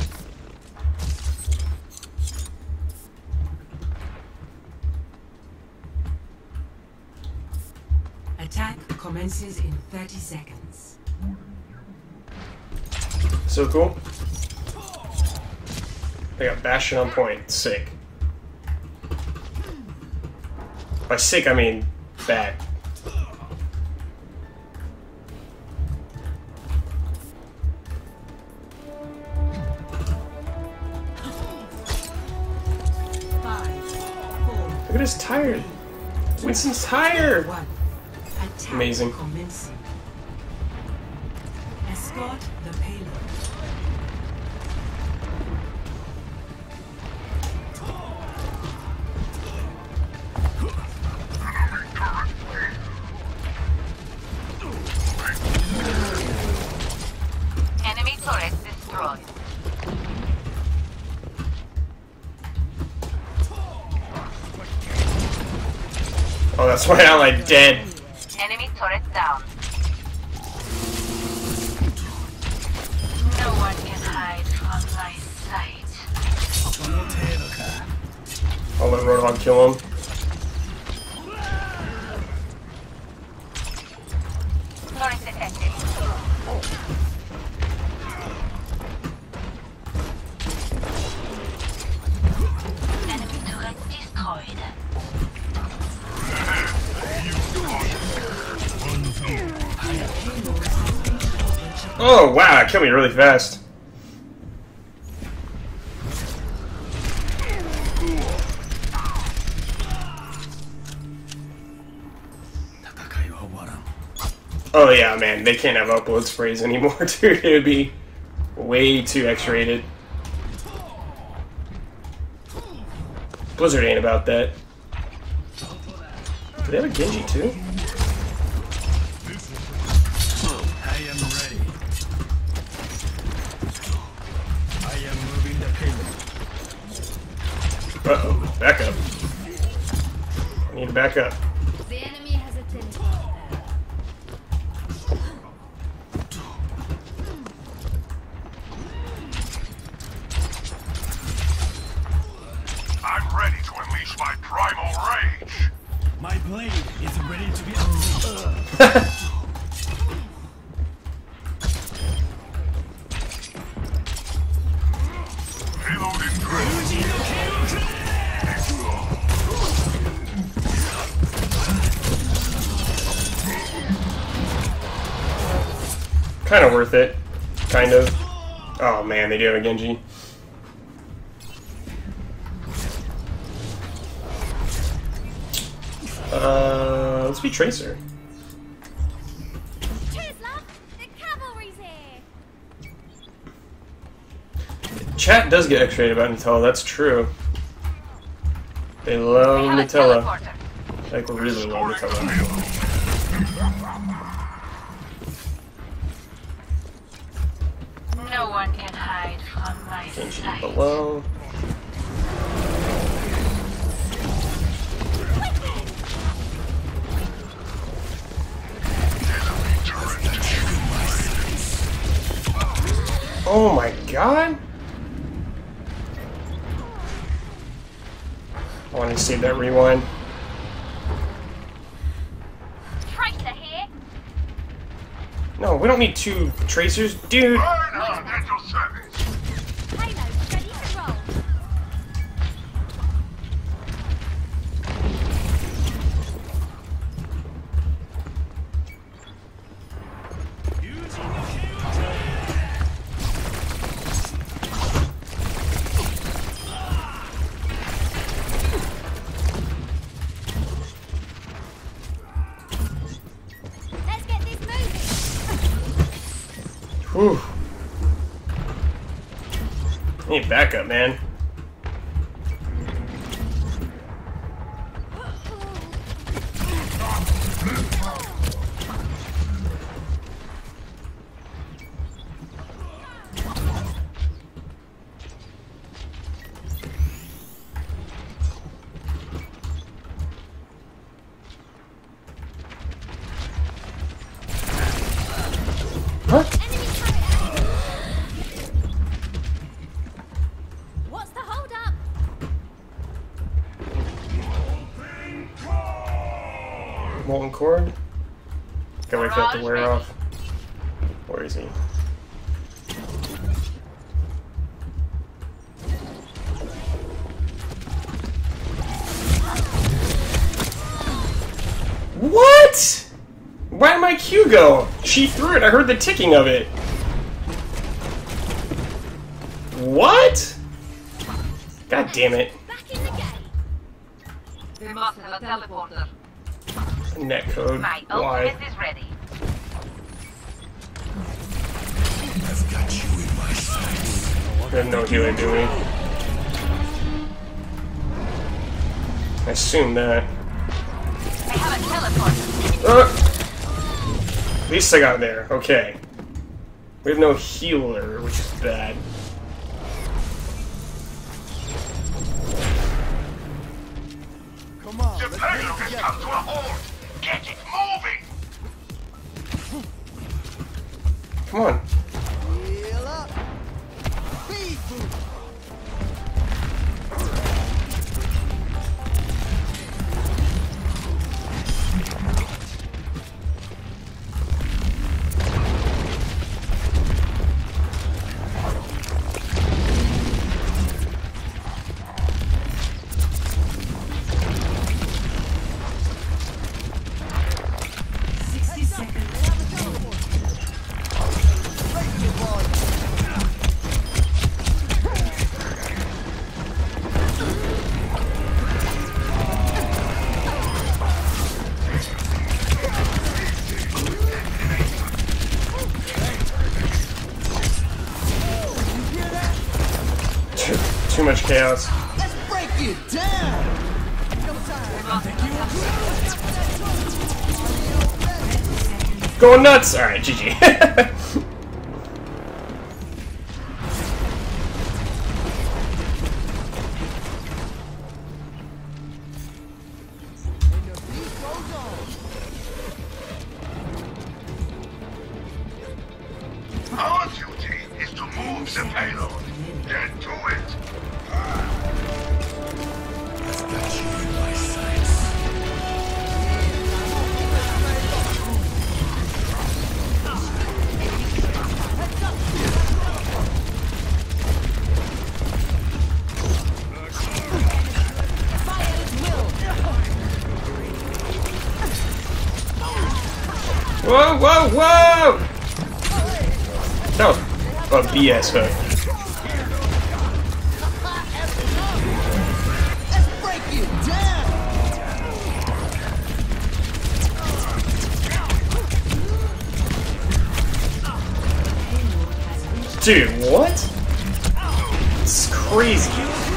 Attack commences in 30 seconds. So cool. They got Bastion on point. Sick. By sick, I mean bad. Look at his tire. Winston's tire. Amazing. Commencing. Escort the payload. Enemy turret destroyed. Oh, that's why I'm like dead. Enemy turret down. No one can hide from my sight. I'll let Roadhog kill him. Turret detected. Enemy turret destroyed. Oh wow, that killed me really fast. Oh yeah, man, they can't have upload sprays anymore, dude. It would be way too X-rated. Blizzard ain't about that. Do they have a Genji too? I am ready. I am moving the payload. Uh-oh, back up. I need to back up. The enemy has a tendency. primal rage. My blade is ready to be unleashed. Reloading drill. Kind of worth it. Kind of. Oh man, they do have a Genji. Let's be Tracer. Cheers, love. The cavalry's here. Chat does get X-rated about Nutella, that's true. They love Nutella. Like, really love Nutella. No one can hide from my Genji sight. below. Oh my god! I want to see that rewind. Tracer here. No, we don't need two Tracers, dude! Reinhardt at your service. Payload ready to roll. Let's get this moving. Whew. I need backup, man. Huh? Enemy turret. What's the hold up? Molten Cord? Gotta wait for that to wear off. Where is he? What? Why did my Q go? She threw it. I heard the ticking of it. What? God damn it. Back in the game. We must have a teleporter. Netcode. My Why? ultimate is ready. I've got you in my sights. I have no healer, do we? I assume that. I have a teleporter. At least I got there. Okay. We have no healer, which is bad. Come on, The let's get payload it has together. come to a halt. Get it moving. Come on. Heal up. Speed boost. Too much chaos. Let's break it down. Going nuts! Alright, GG. Our duty is to move the payload. Get to it. I've got you in my Whoa, whoa, whoa! That was a BS hook. Let's break it down. Dude, what? It's crazy.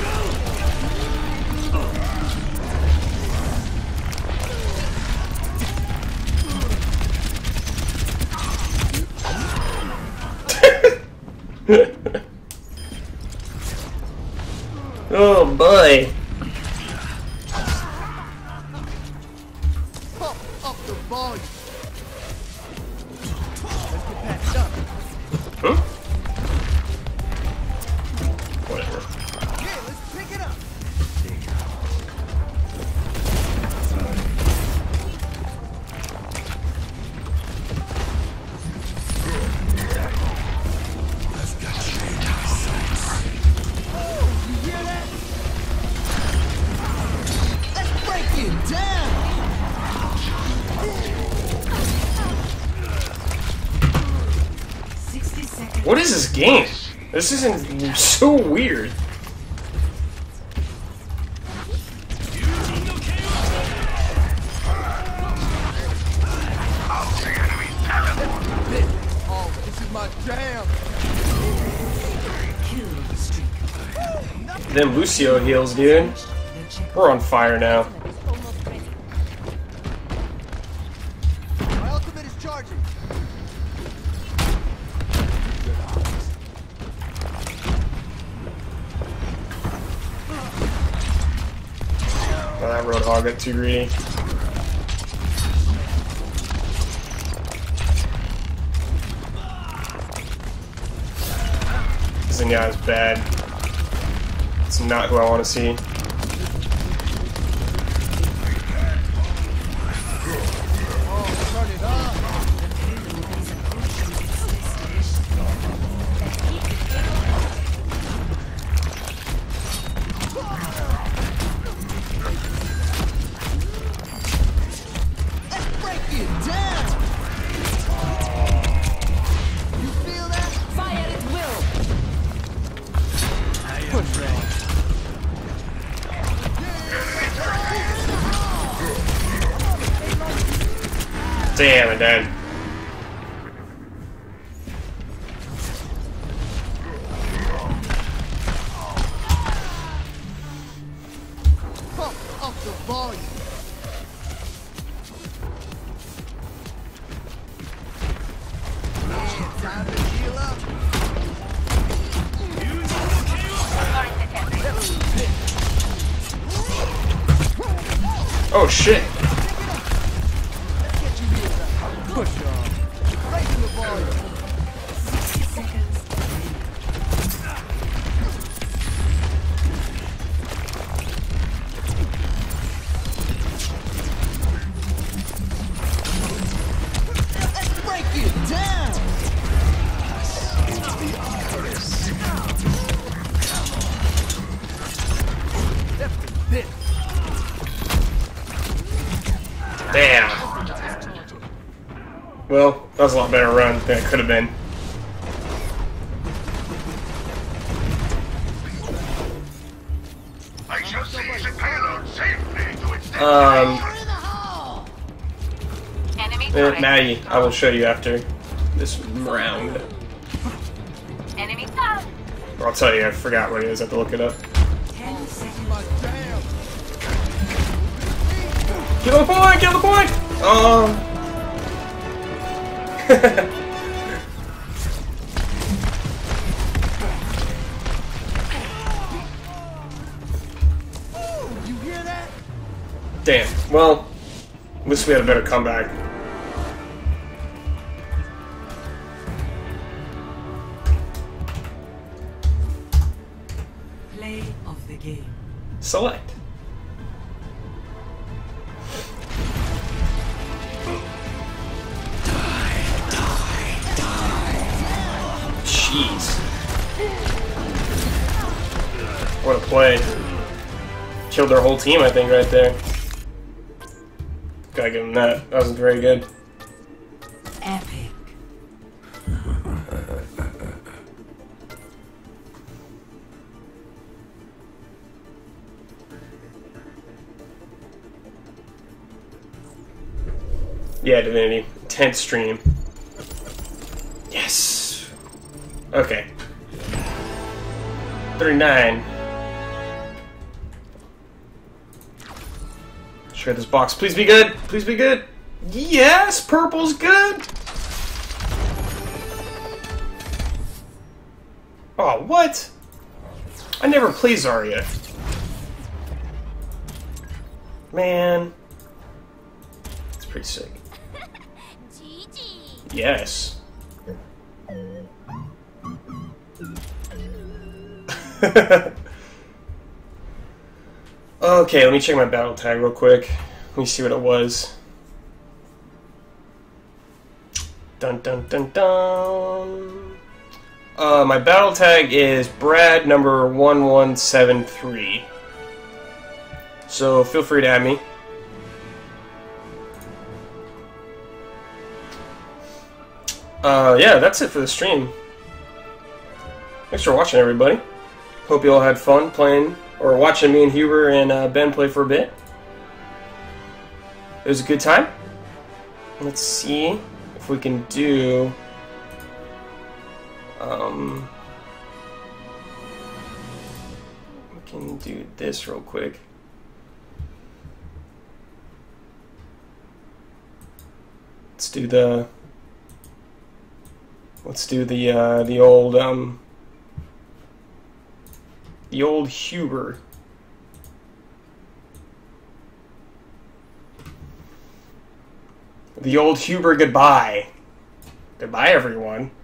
Oh boy. Pump up the volume. Let's get patched up. Huh? Whatever. Yeah, let's pick it up. You hear that? Let's break it down. What is this game? This isn't so weird. Oh, this is my jam. Them Lucio heals, dude. We're on fire now. My ultimate is charging. Oh, that Roadhog got too greedy. Zinnia is bad. It's not who I want to see. Oh, turn it up. Let's break it down. You feel that? Fire at will. Push that. Damn it, Dad. Pump up the volume. Yeah, time to heal up. Oh shit. Let's get you healed up. Push on. Raising the volume. Let's break it down. This. Damn. Well, that was a lot better run than it could have been. I shall seize the payload safely to its Enemy turret. Maddie, I will show you after this round. Enemy turret. Or I'll tell you, I forgot what it is. I have to look it up. My jam. Kill the point! Kill the point! You hear that? Damn. Well, at least we had a better comeback. Play of the game. Select. Jeez. What a play. Killed their whole team, I think, right there. Gotta give him that. That was very good. Yeah, Divinity. Intense stream. Yes! Okay. 39. Share this box. Please be good! Please be good! Yes! Purple's good! Oh, what? I never play Zarya. Man. It's pretty sick. Yes. Okay, let me check my battle tag real quick. Let me see what it was. Dun dun dun dun. My battle tag is Brad number 1173. So feel free to add me. Yeah, that's it for the stream. Thanks for watching, everybody. Hope you all had fun playing or watching me and Huber and Ben play for a bit. It was a good time. Let's see if we can do. We can do this real quick. Let's do the old Huber. The old Huber goodbye. Goodbye, everyone.